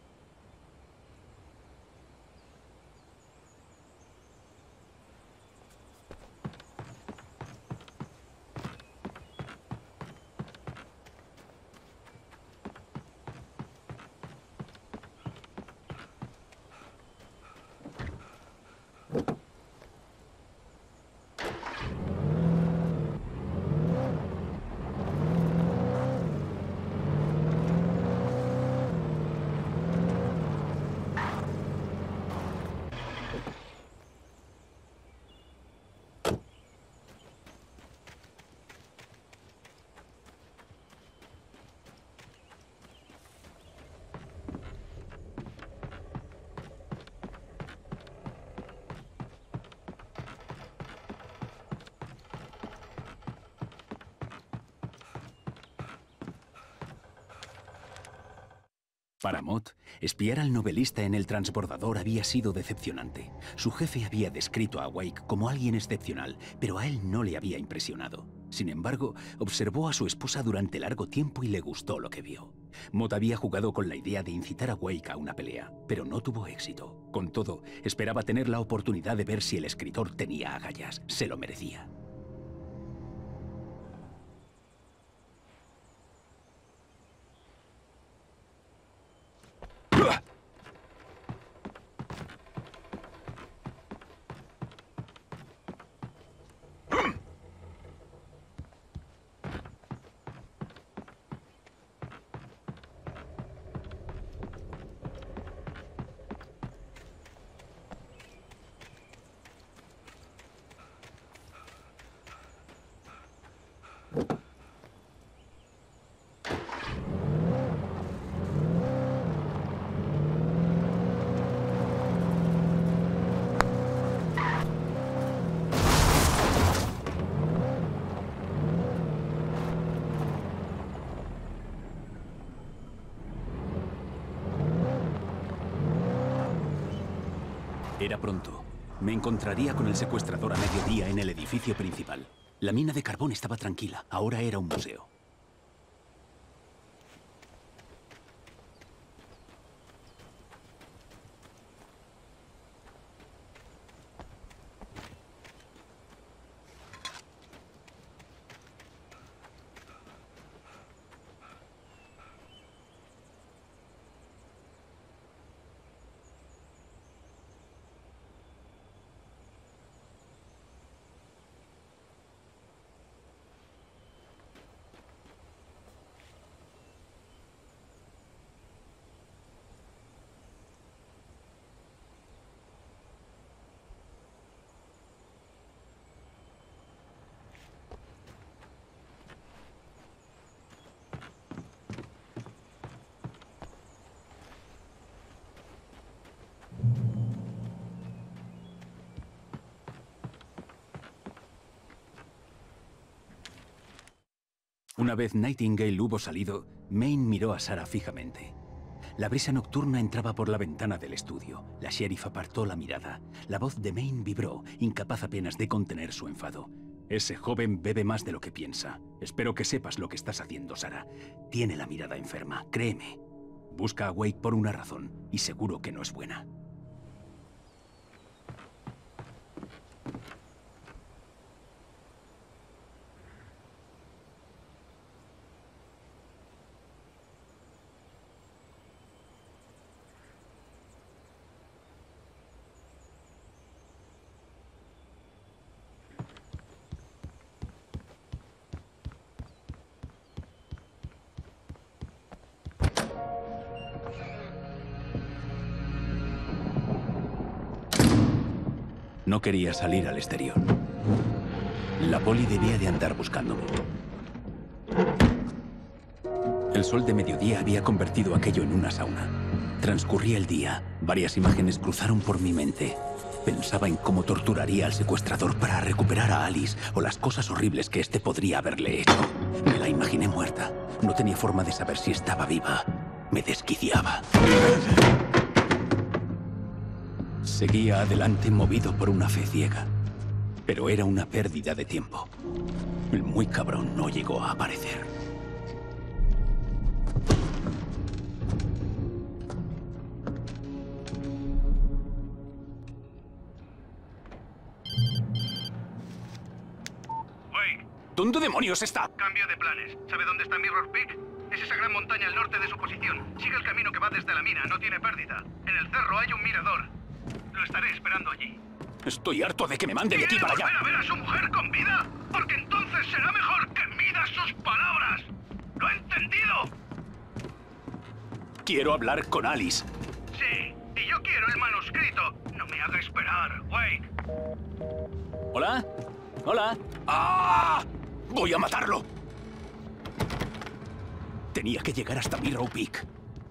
Para Mott, espiar al novelista en el transbordador había sido decepcionante. Su jefe había descrito a Wake como alguien excepcional, pero a él no le había impresionado. Sin embargo, observó a su esposa durante largo tiempo y le gustó lo que vio. Mott había jugado con la idea de incitar a Wake a una pelea, pero no tuvo éxito. Con todo, esperaba tener la oportunidad de ver si el escritor tenía agallas. Se lo merecía. Era pronto. Me encontraría con el secuestrador a mediodía en el edificio principal. La mina de carbón estaba tranquila. Ahora era un museo. Una vez Nightingale hubo salido, Maine miró a Sarah fijamente. La brisa nocturna entraba por la ventana del estudio. La sheriff apartó la mirada. La voz de Maine vibró, incapaz apenas de contener su enfado. Ese joven bebe más de lo que piensa. Espero que sepas lo que estás haciendo, Sarah. Tiene la mirada enferma, créeme. Busca a Wake por una razón, y seguro que no es buena. No quería salir al exterior. La poli debía de andar buscándome. El sol de mediodía había convertido aquello en una sauna. Transcurría el día. Varias imágenes cruzaron por mi mente. Pensaba en cómo torturaría al secuestrador para recuperar a Alice o las cosas horribles que éste podría haberle hecho. Me la imaginé muerta. No tenía forma de saber si estaba viva. Me desquiciaba. Seguía adelante movido por una fe ciega. Pero era una pérdida de tiempo. El muy cabrón no llegó a aparecer. Wake. ¿Dónde demonios está? Cambio de planes. ¿Sabe dónde está Mirror Peak? Es esa gran montaña al norte de su posición. Sigue el camino que va desde la mina, no tiene pérdida. En el cerro hay un mirador. Lo estaré esperando allí. Estoy harto de que me manden de aquí para allá. ¿Quiere volver a ver a su mujer con vida? Porque entonces será mejor que mida sus palabras. ¿Lo ha entendido? Quiero hablar con Alice. Sí, y yo quiero el manuscrito. No me haga esperar, Wake. ¿Hola? ¿Hola? ¡Ah! ¡Voy a matarlo! Tenía que llegar hasta Mirror Peak.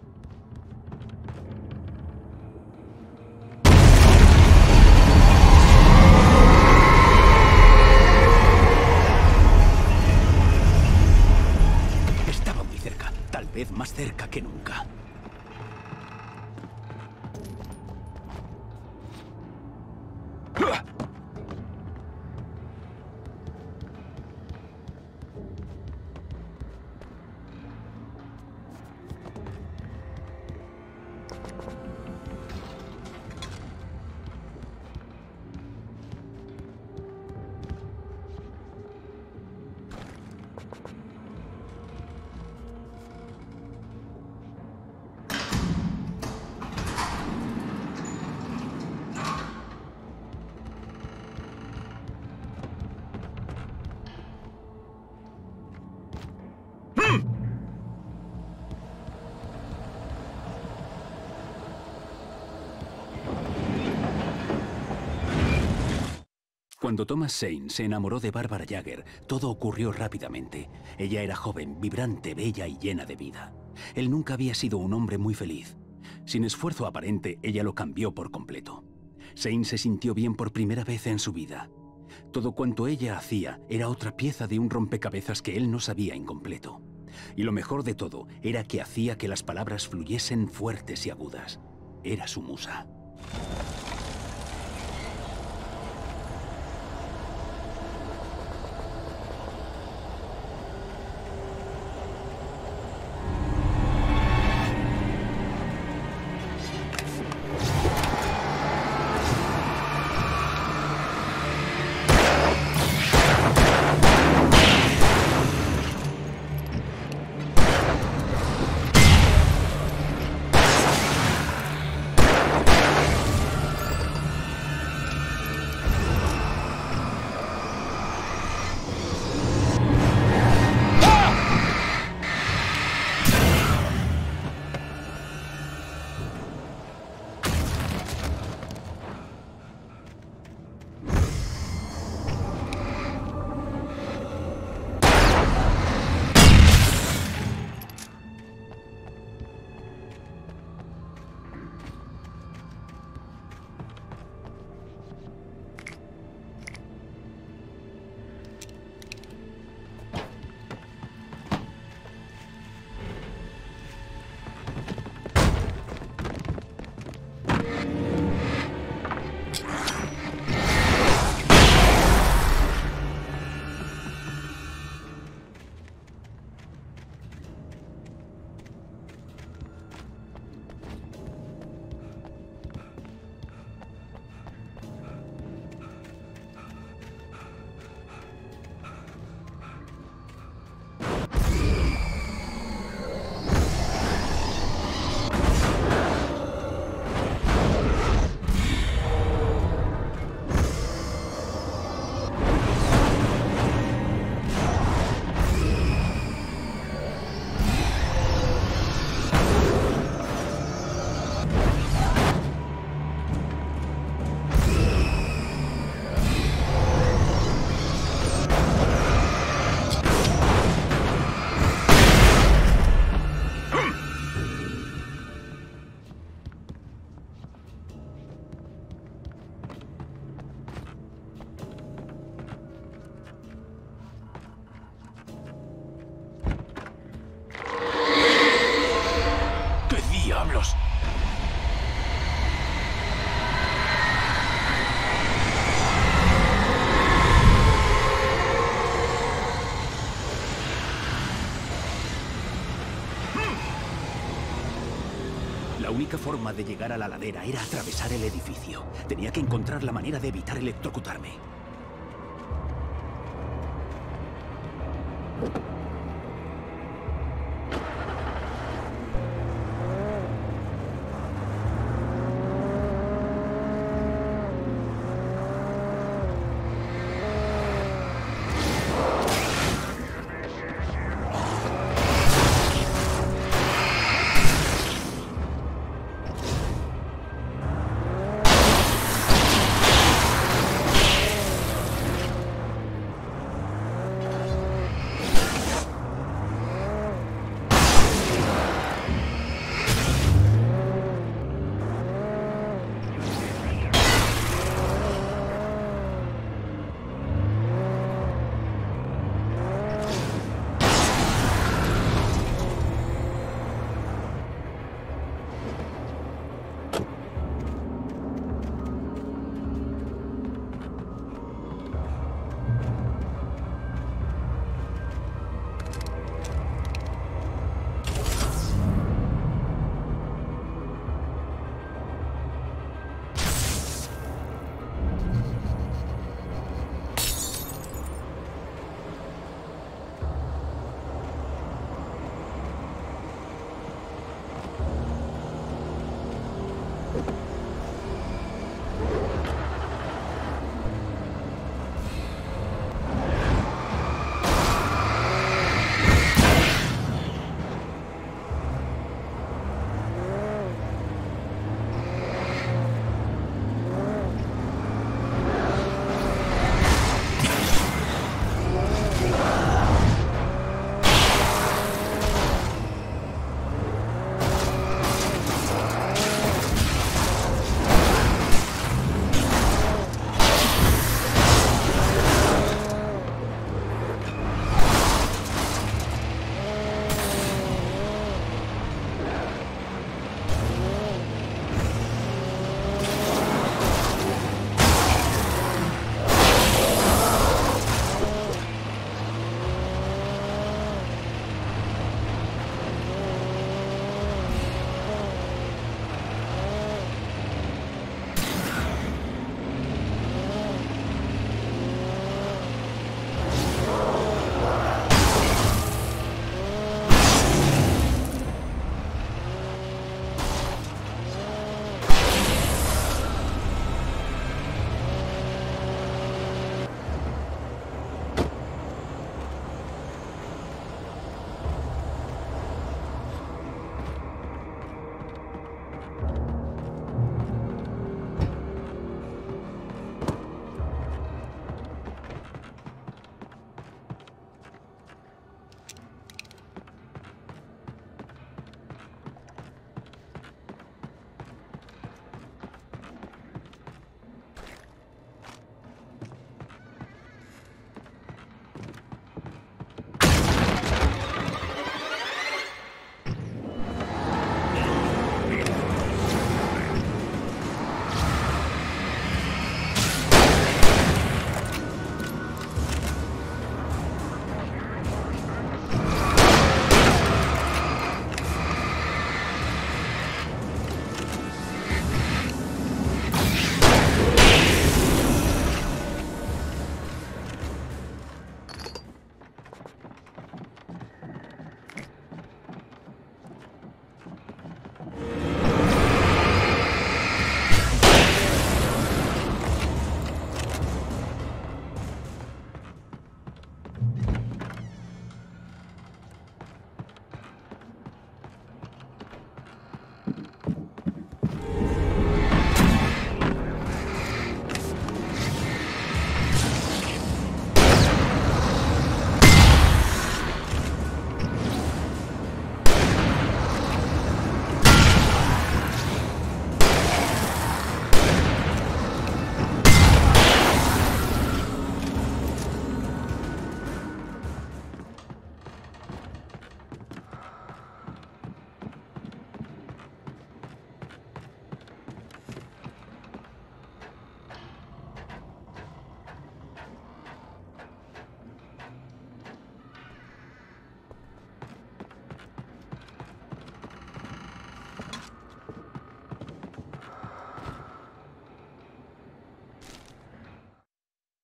Estaba muy cerca, tal vez más cerca que nunca. Cuando Thomas Zane se enamoró de Barbara Jagger, todo ocurrió rápidamente. Ella era joven, vibrante, bella y llena de vida. Él nunca había sido un hombre muy feliz. Sin esfuerzo aparente, ella lo cambió por completo. Zane se sintió bien por primera vez en su vida. Todo cuanto ella hacía era otra pieza de un rompecabezas que él no sabía incompleto. Y lo mejor de todo era que hacía que las palabras fluyesen fuertes y agudas. Era su musa. La única forma de llegar a la ladera era atravesar el edificio. Tenía que encontrar la manera de evitar electrocutarme.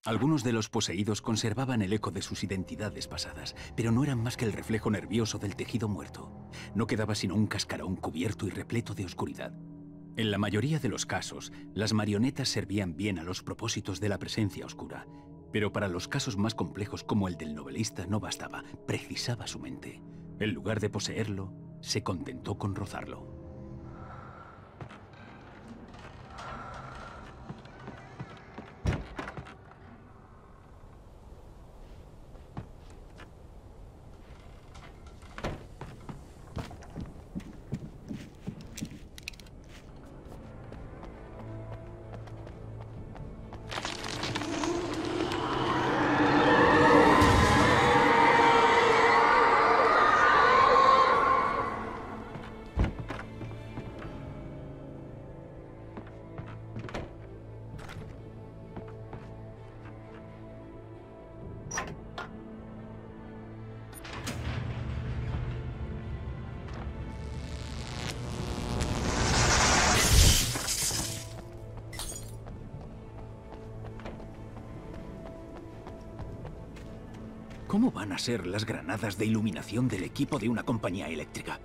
Algunos de los poseídos conservaban el eco de sus identidades pasadas, pero no eran más que el reflejo nervioso del tejido muerto. No quedaba sino un cascarón cubierto y repleto de oscuridad. En la mayoría de los casos, las marionetas servían bien a los propósitos de la presencia oscura, pero para los casos más complejos como el del novelista no bastaba, precisaba su mente. En lugar de poseerlo, se contentó con rozarlo. ¿Cómo van a ser las granadas de iluminación del equipo de una compañía eléctrica?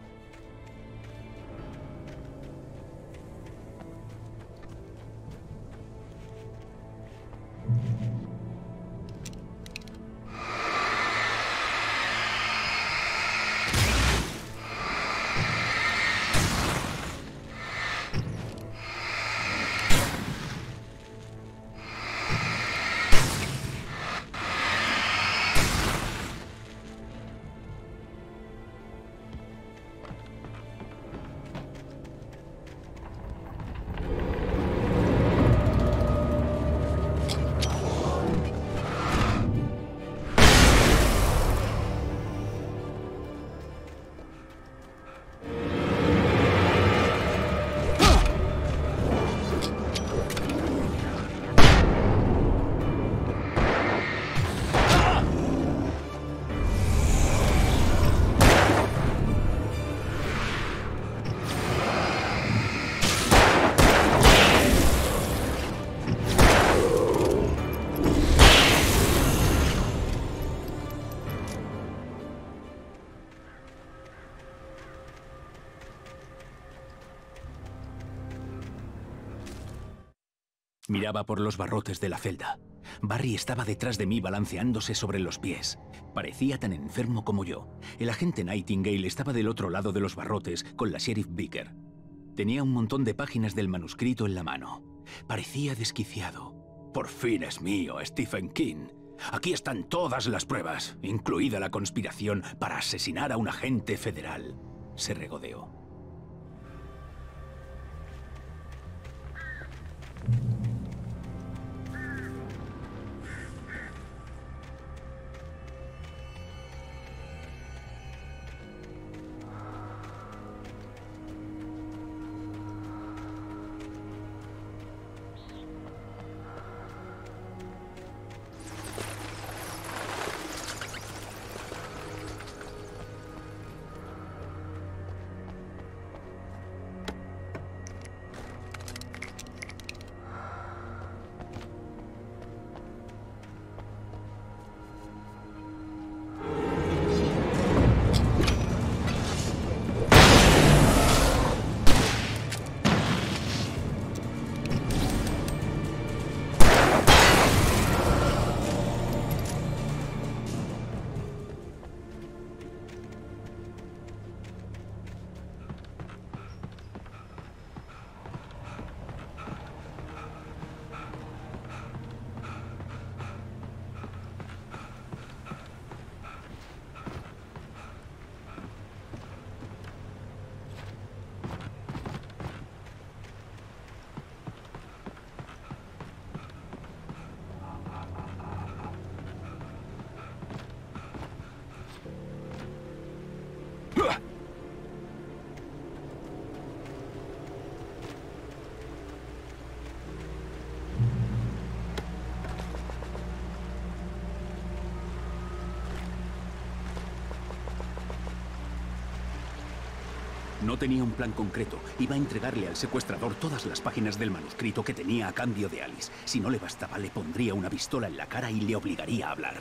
Miraba por los barrotes de la celda. Barry estaba detrás de mí balanceándose sobre los pies. Parecía tan enfermo como yo. El agente Nightingale estaba del otro lado de los barrotes con la sheriff Vicker. Tenía un montón de páginas del manuscrito en la mano. Parecía desquiciado. «Por fin es mío, Stephen King. Aquí están todas las pruebas, incluida la conspiración para asesinar a un agente federal», se regodeó. No tenía un plan concreto. Iba a entregarle al secuestrador todas las páginas del manuscrito que tenía a cambio de Alice. Si no le bastaba, le pondría una pistola en la cara y le obligaría a hablar.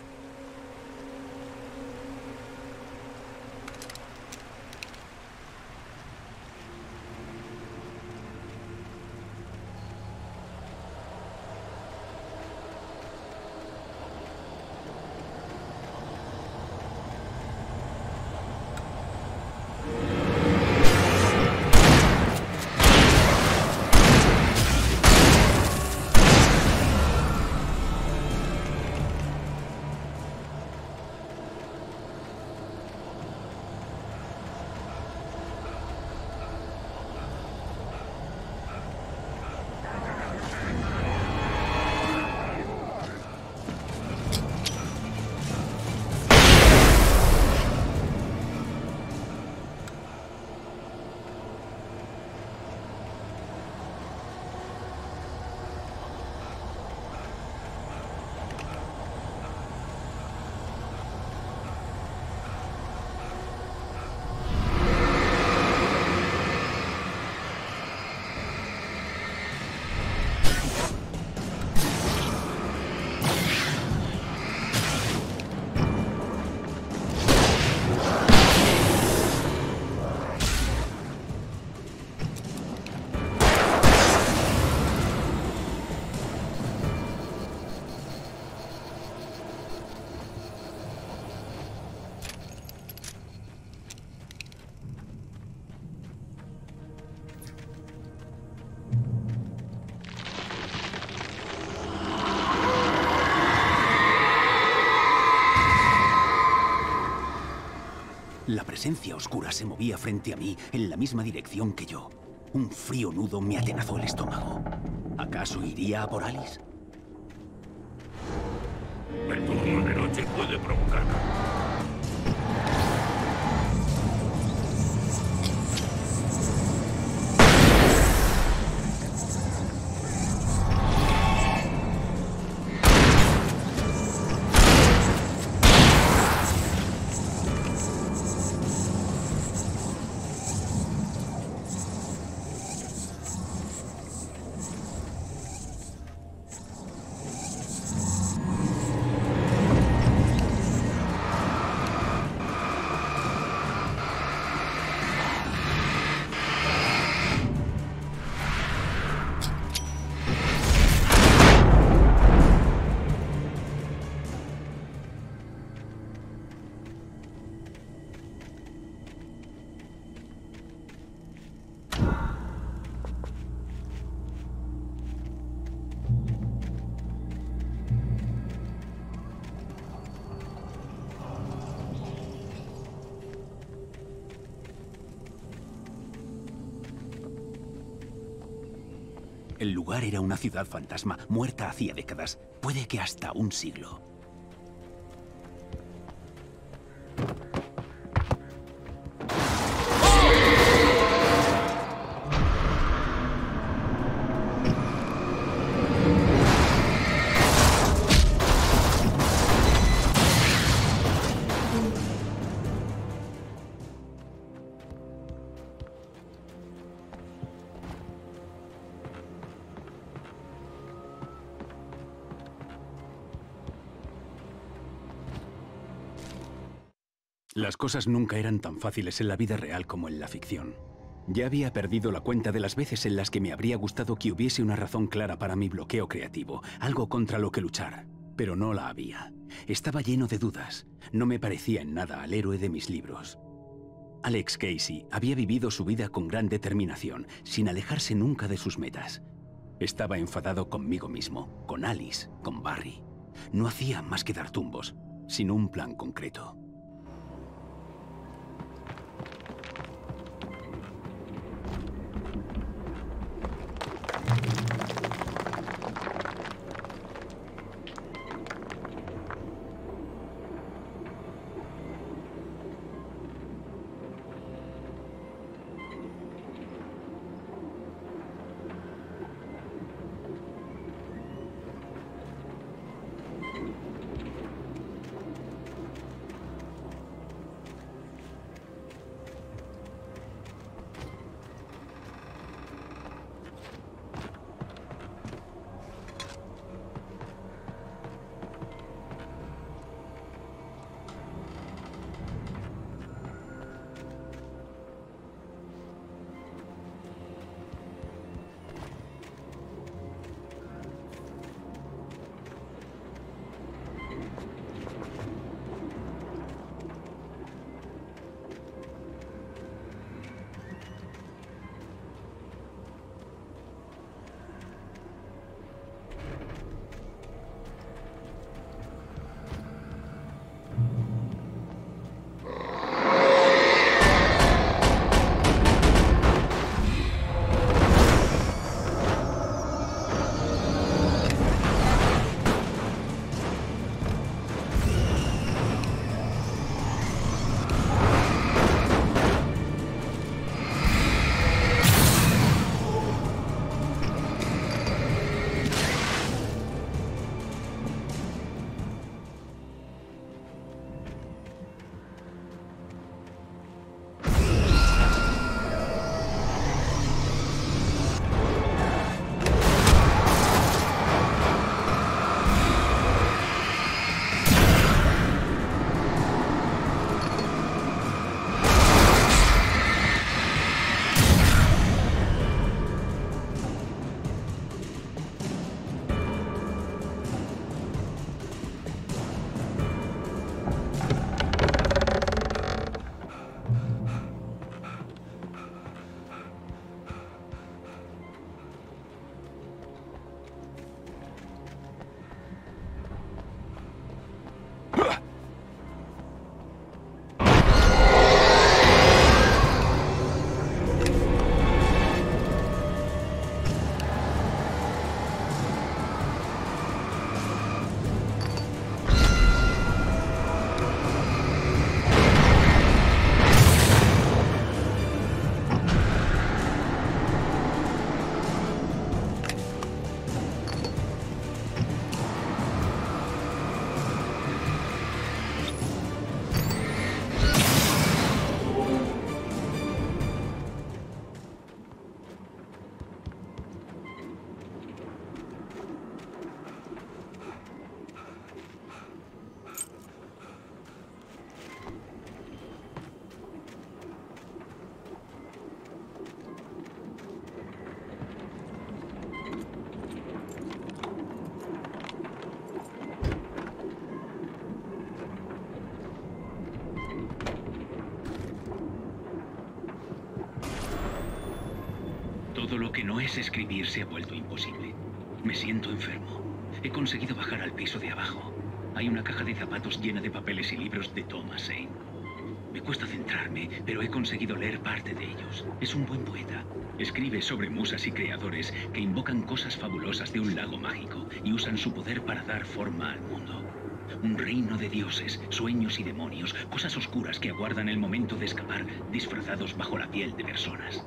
La presencia oscura se movía frente a mí en la misma dirección que yo. Un frío nudo me atenazó el estómago. ¿Acaso iría a por Alice? El turno de noche puede provocar. El lugar era una ciudad fantasma, muerta hacía décadas, puede que hasta un siglo. Las cosas nunca eran tan fáciles en la vida real como en la ficción. Ya había perdido la cuenta de las veces en las que me habría gustado que hubiese una razón clara para mi bloqueo creativo, algo contra lo que luchar, pero no la había. Estaba lleno de dudas, no me parecía en nada al héroe de mis libros. Alex Casey había vivido su vida con gran determinación, sin alejarse nunca de sus metas. Estaba enfadado conmigo mismo, con Alice, con Barry. No hacía más que dar tumbos, sin un plan concreto. Todo lo que no es escribir se ha vuelto imposible. Me siento enfermo. He conseguido bajar al piso de abajo. Hay una caja de zapatos llena de papeles y libros de Thomas Zane. Me cuesta centrarme, pero he conseguido leer parte de ellos. Es un buen poeta. Escribe sobre musas y creadores que invocan cosas fabulosas de un lago mágico y usan su poder para dar forma al mundo. Un reino de dioses, sueños y demonios, cosas oscuras que aguardan el momento de escapar disfrazados bajo la piel de personas.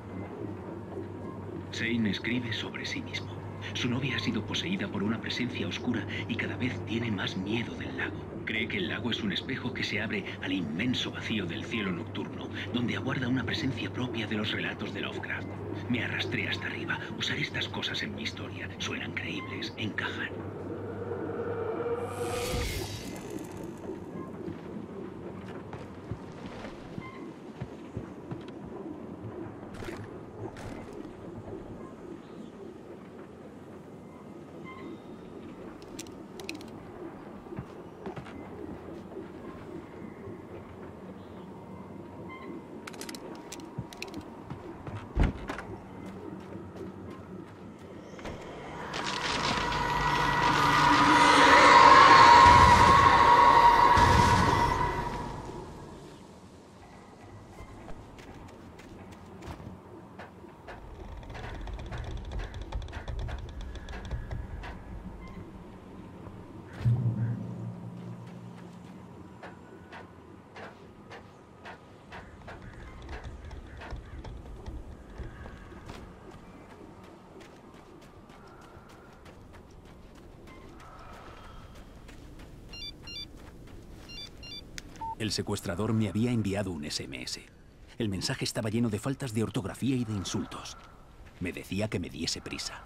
Zane escribe sobre sí mismo. Su novia ha sido poseída por una presencia oscura y cada vez tiene más miedo del lago. Cree que el lago es un espejo que se abre al inmenso vacío del cielo nocturno, donde aguarda una presencia propia de los relatos de Lovecraft. Me arrastré hasta arriba. Usar estas cosas en mi historia suenan creíbles, encajan. El secuestrador me había enviado un SMS. El mensaje estaba lleno de faltas de ortografía y de insultos. Me decía que me diese prisa.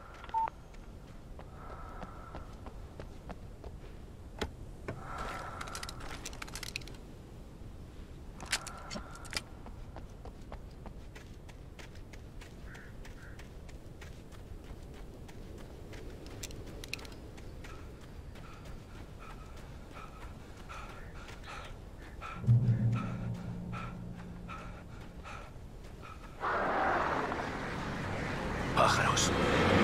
Pájaros.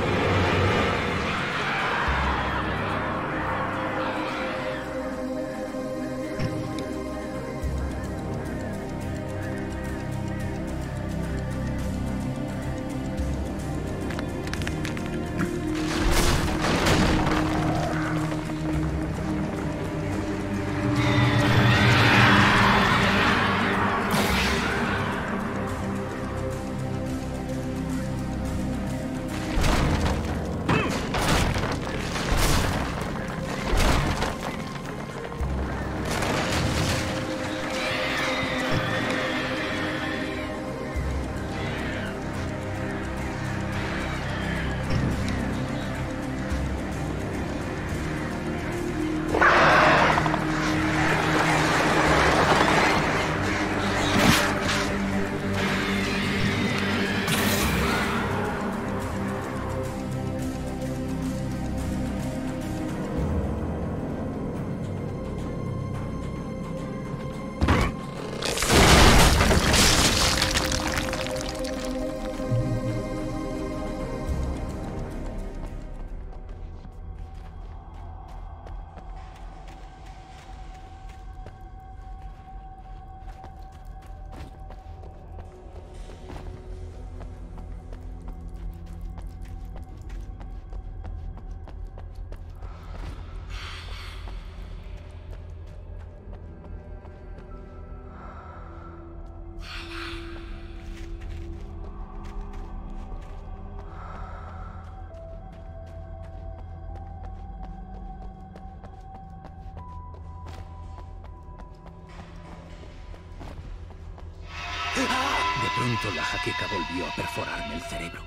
De pronto la jaqueca volvió a perforarme el cerebro.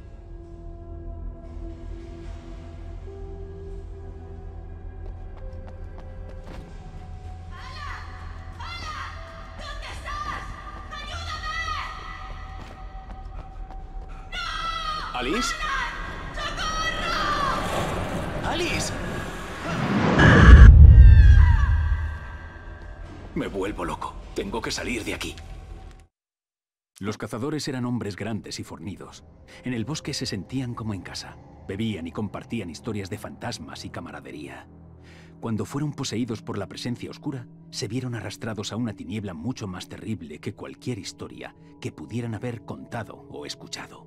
¿Alice? ¡Alice! Me vuelvo loco. Tengo que salir de aquí. Los cazadores eran hombres grandes y fornidos. En el bosque se sentían como en casa. Bebían y compartían historias de fantasmas y camaradería. Cuando fueron poseídos por la presencia oscura, se vieron arrastrados a una tiniebla mucho más terrible que cualquier historia que pudieran haber contado o escuchado.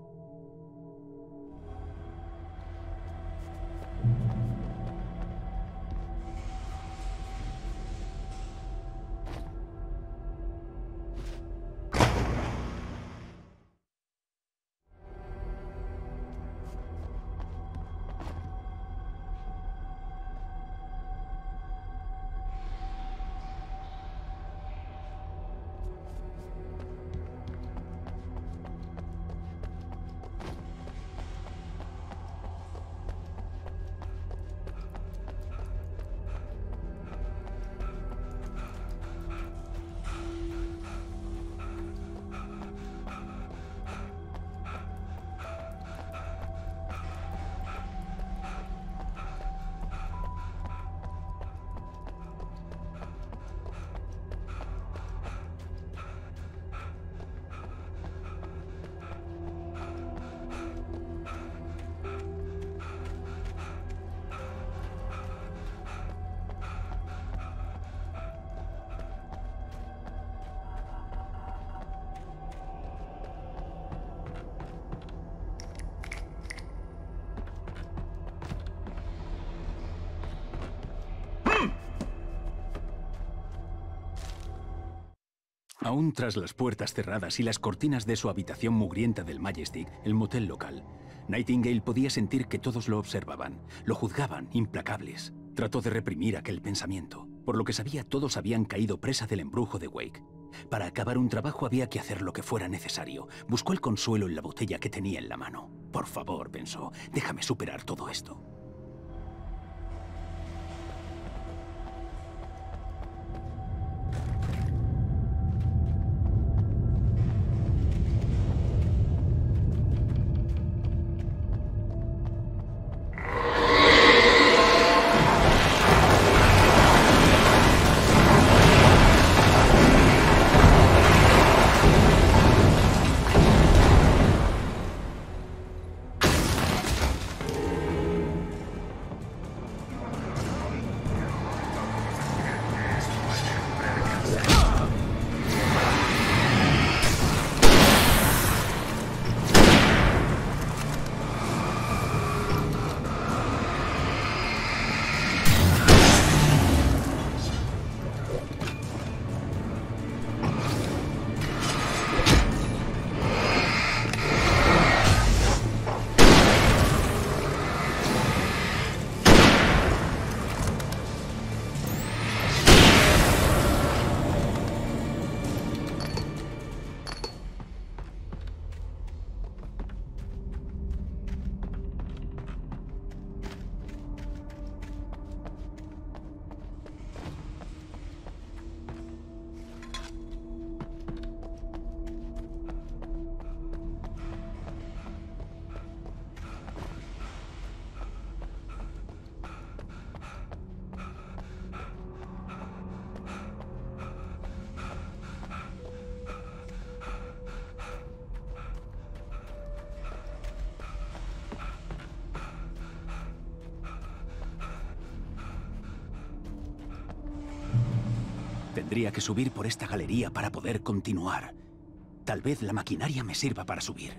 Aún tras las puertas cerradas y las cortinas de su habitación mugrienta del Majestic, el motel local, Nightingale podía sentir que todos lo observaban, lo juzgaban, implacables. Trató de reprimir aquel pensamiento. Por lo que sabía, todos habían caído presa del embrujo de Wake. Para acabar un trabajo había que hacer lo que fuera necesario. Buscó el consuelo en la botella que tenía en la mano. Por favor, pensó, déjame superar todo esto. Tendría que subir por esta galería para poder continuar. Tal vez la maquinaria me sirva para subir.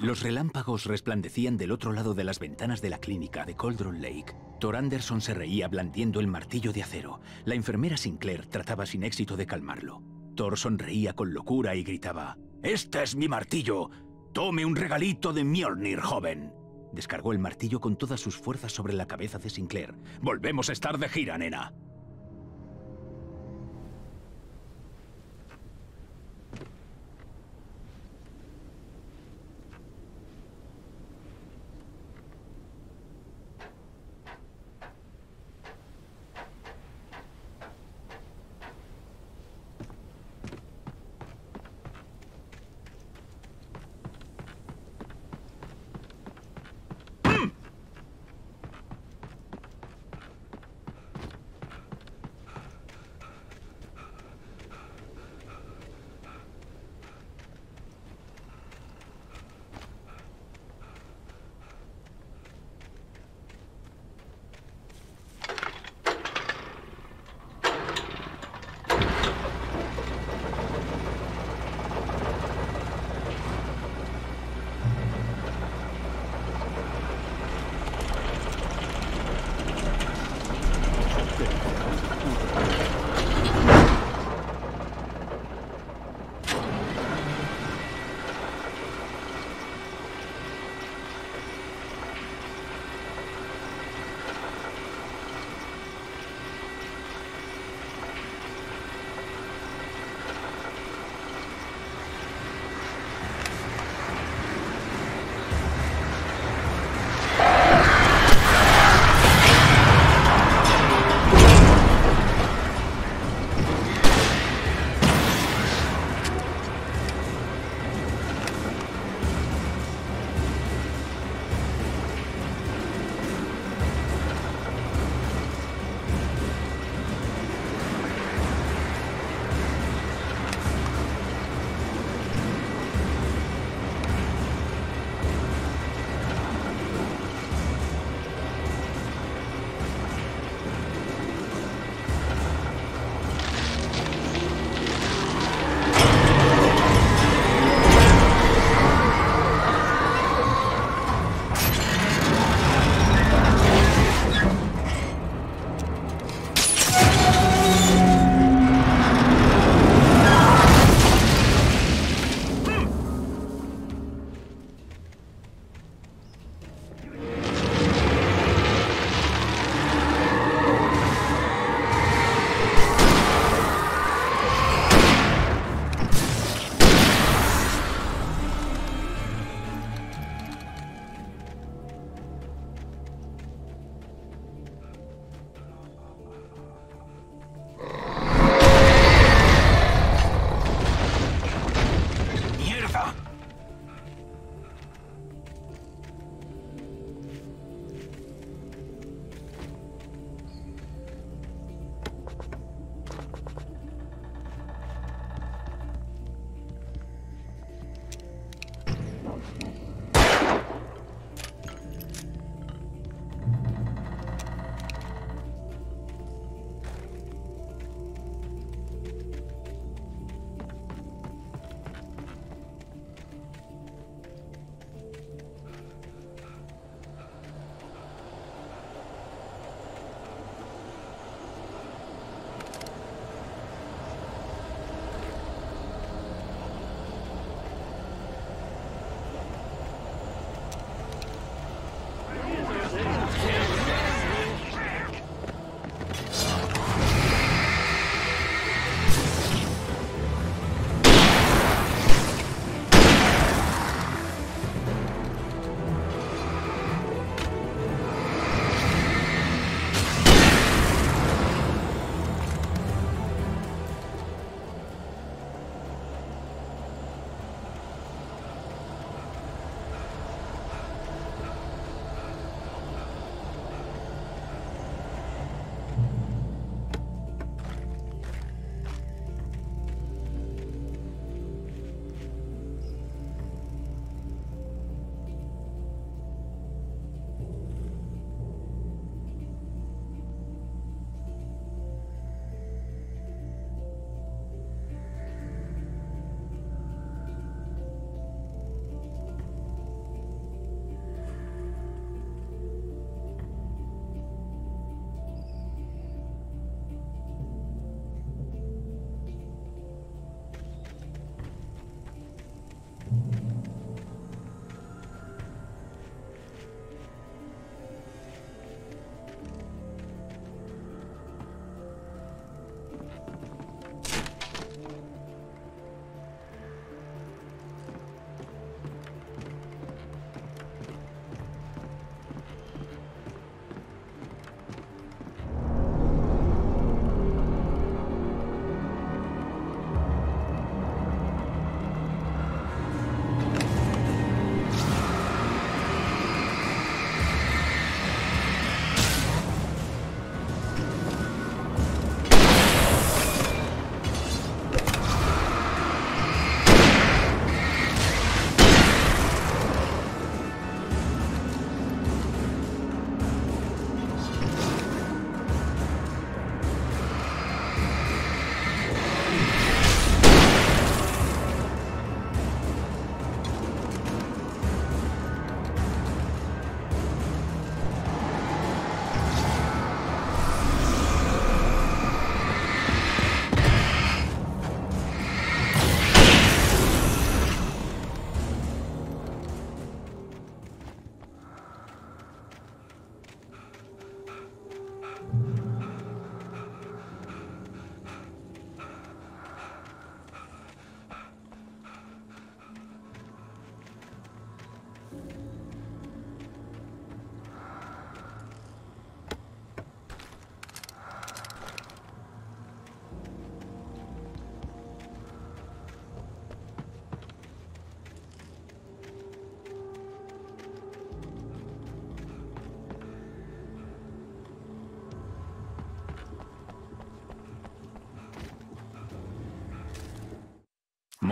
Los relámpagos resplandecían del otro lado de las ventanas de la clínica de Cauldron Lake. Thor Anderson se reía blandiendo el martillo de acero. La enfermera Sinclair trataba sin éxito de calmarlo. Thor sonreía con locura y gritaba: «¡Este es mi martillo! ¡Tome un regalito de Mjolnir, joven!». Descargó el martillo con todas sus fuerzas sobre la cabeza de Sinclair. «Volvemos a estar de gira, nena».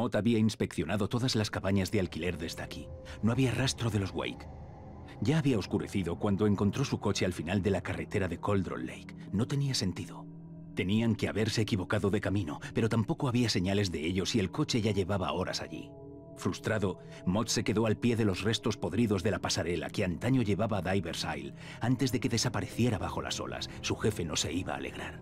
Mott había inspeccionado todas las cabañas de alquiler desde aquí. No había rastro de los Wake. Ya había oscurecido cuando encontró su coche al final de la carretera de Cauldron Lake. No tenía sentido. Tenían que haberse equivocado de camino, pero tampoco había señales de ellos y el coche ya llevaba horas allí. Frustrado, Mott se quedó al pie de los restos podridos de la pasarela que antaño llevaba a Divers Isle. Antes de que desapareciera bajo las olas, su jefe no se iba a alegrar.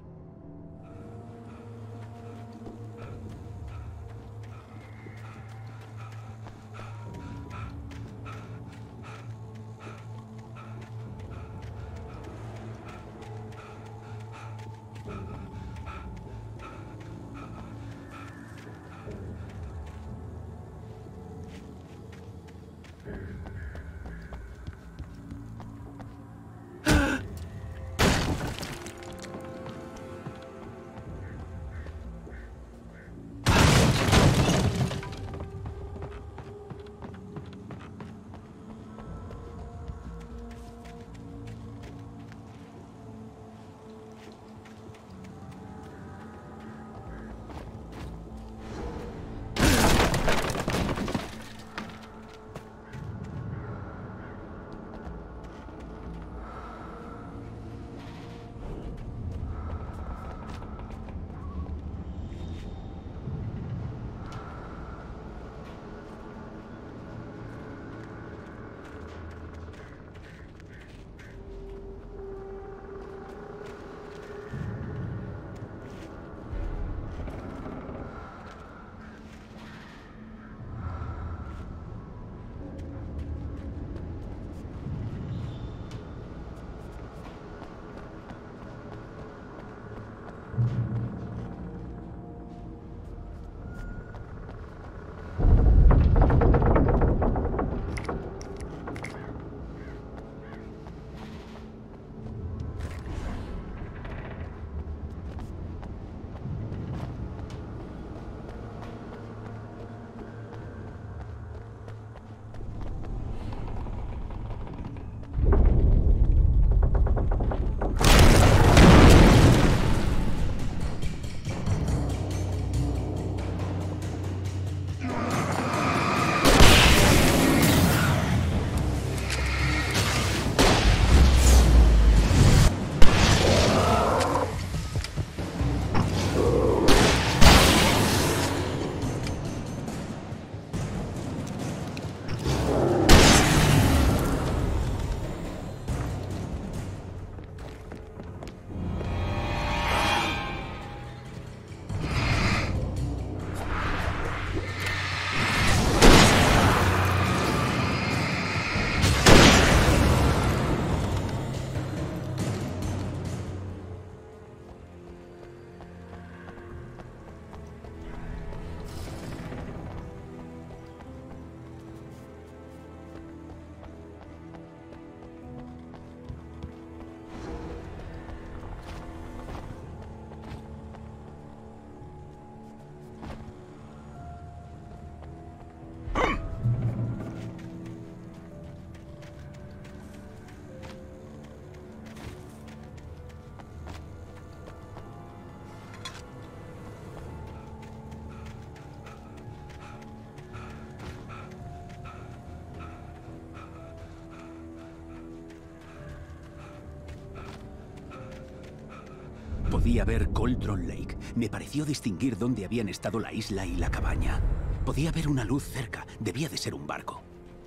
Podía ver Cauldron Lake. Me pareció distinguir dónde habían estado la isla y la cabaña. Podía ver una luz cerca. Debía de ser un barco.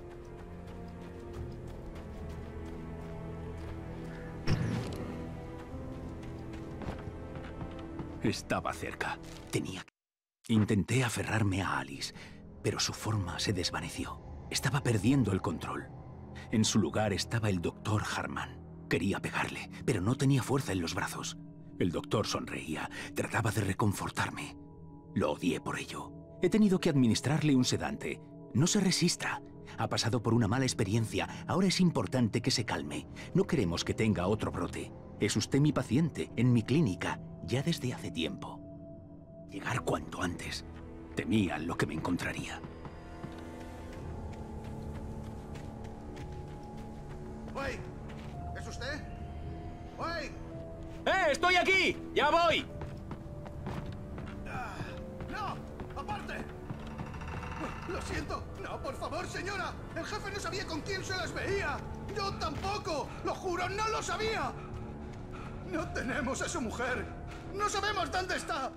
Estaba cerca. Tenía que... Intenté aferrarme a Alice, pero su forma se desvaneció. Estaba perdiendo el control. En su lugar estaba el Dr. Harman. Quería pegarle, pero no tenía fuerza en los brazos. El doctor sonreía, trataba de reconfortarme. Lo odié por ello. He tenido que administrarle un sedante. No se resista. Ha pasado por una mala experiencia. Ahora es importante que se calme. No queremos que tenga otro brote. Es usted mi paciente, en mi clínica, ya desde hace tiempo. Llegar cuanto antes. Temía lo que me encontraría. Wake, ¿es usted? Wake. ¡Estoy aquí! ¡Ya voy! ¡No! ¡Aparte! Lo siento. No, por favor, señora. El jefe no sabía con quién se las veía. Yo tampoco. Lo juro, no lo sabía. No tenemos a su mujer. No sabemos dónde está.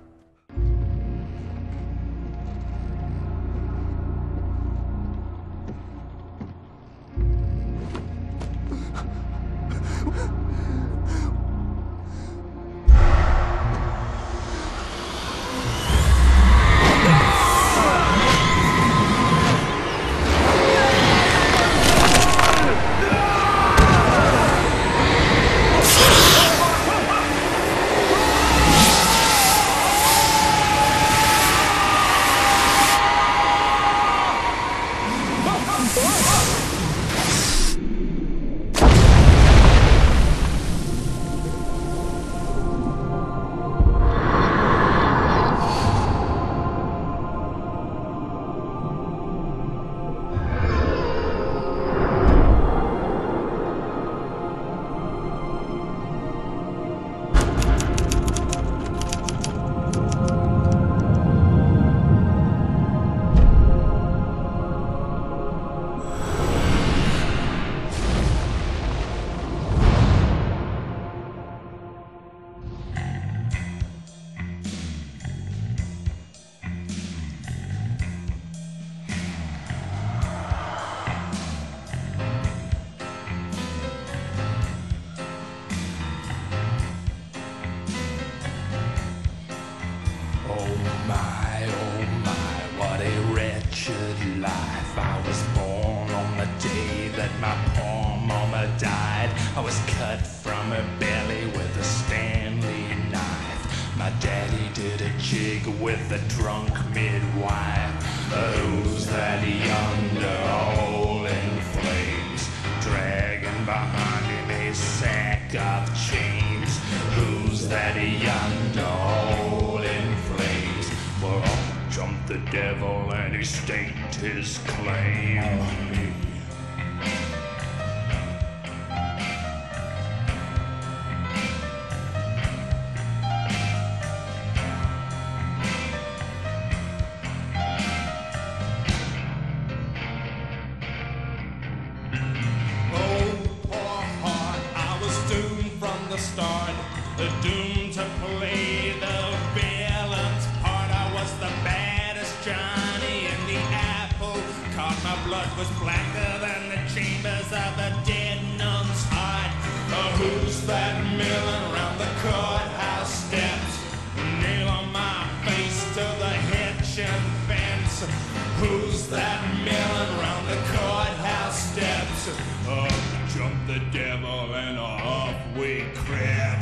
With the drunk midwife, who's that yonder all in flames, dragging behind him a sack of chains? Who's that yonder all in flames? Well, up jumped the devil and he staked his claim on me. Doomed to play the villain's part. I was the baddest Johnny in the apple cart. My blood was blacker than the chambers of a dead nun's heart. Who's that milling around the courthouse steps? Nail on my face to the hitch and fence. Who's that milling around the courthouse steps? Up jumped the devil and off we crept.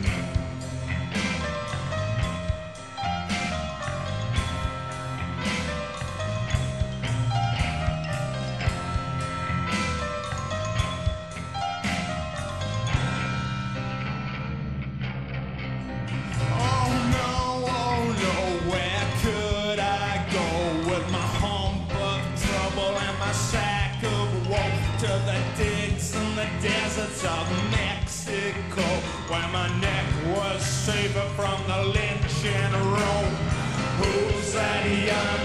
To the digs and the deserts of Mexico, where my neck was safer from the lynch and rope. Who's that young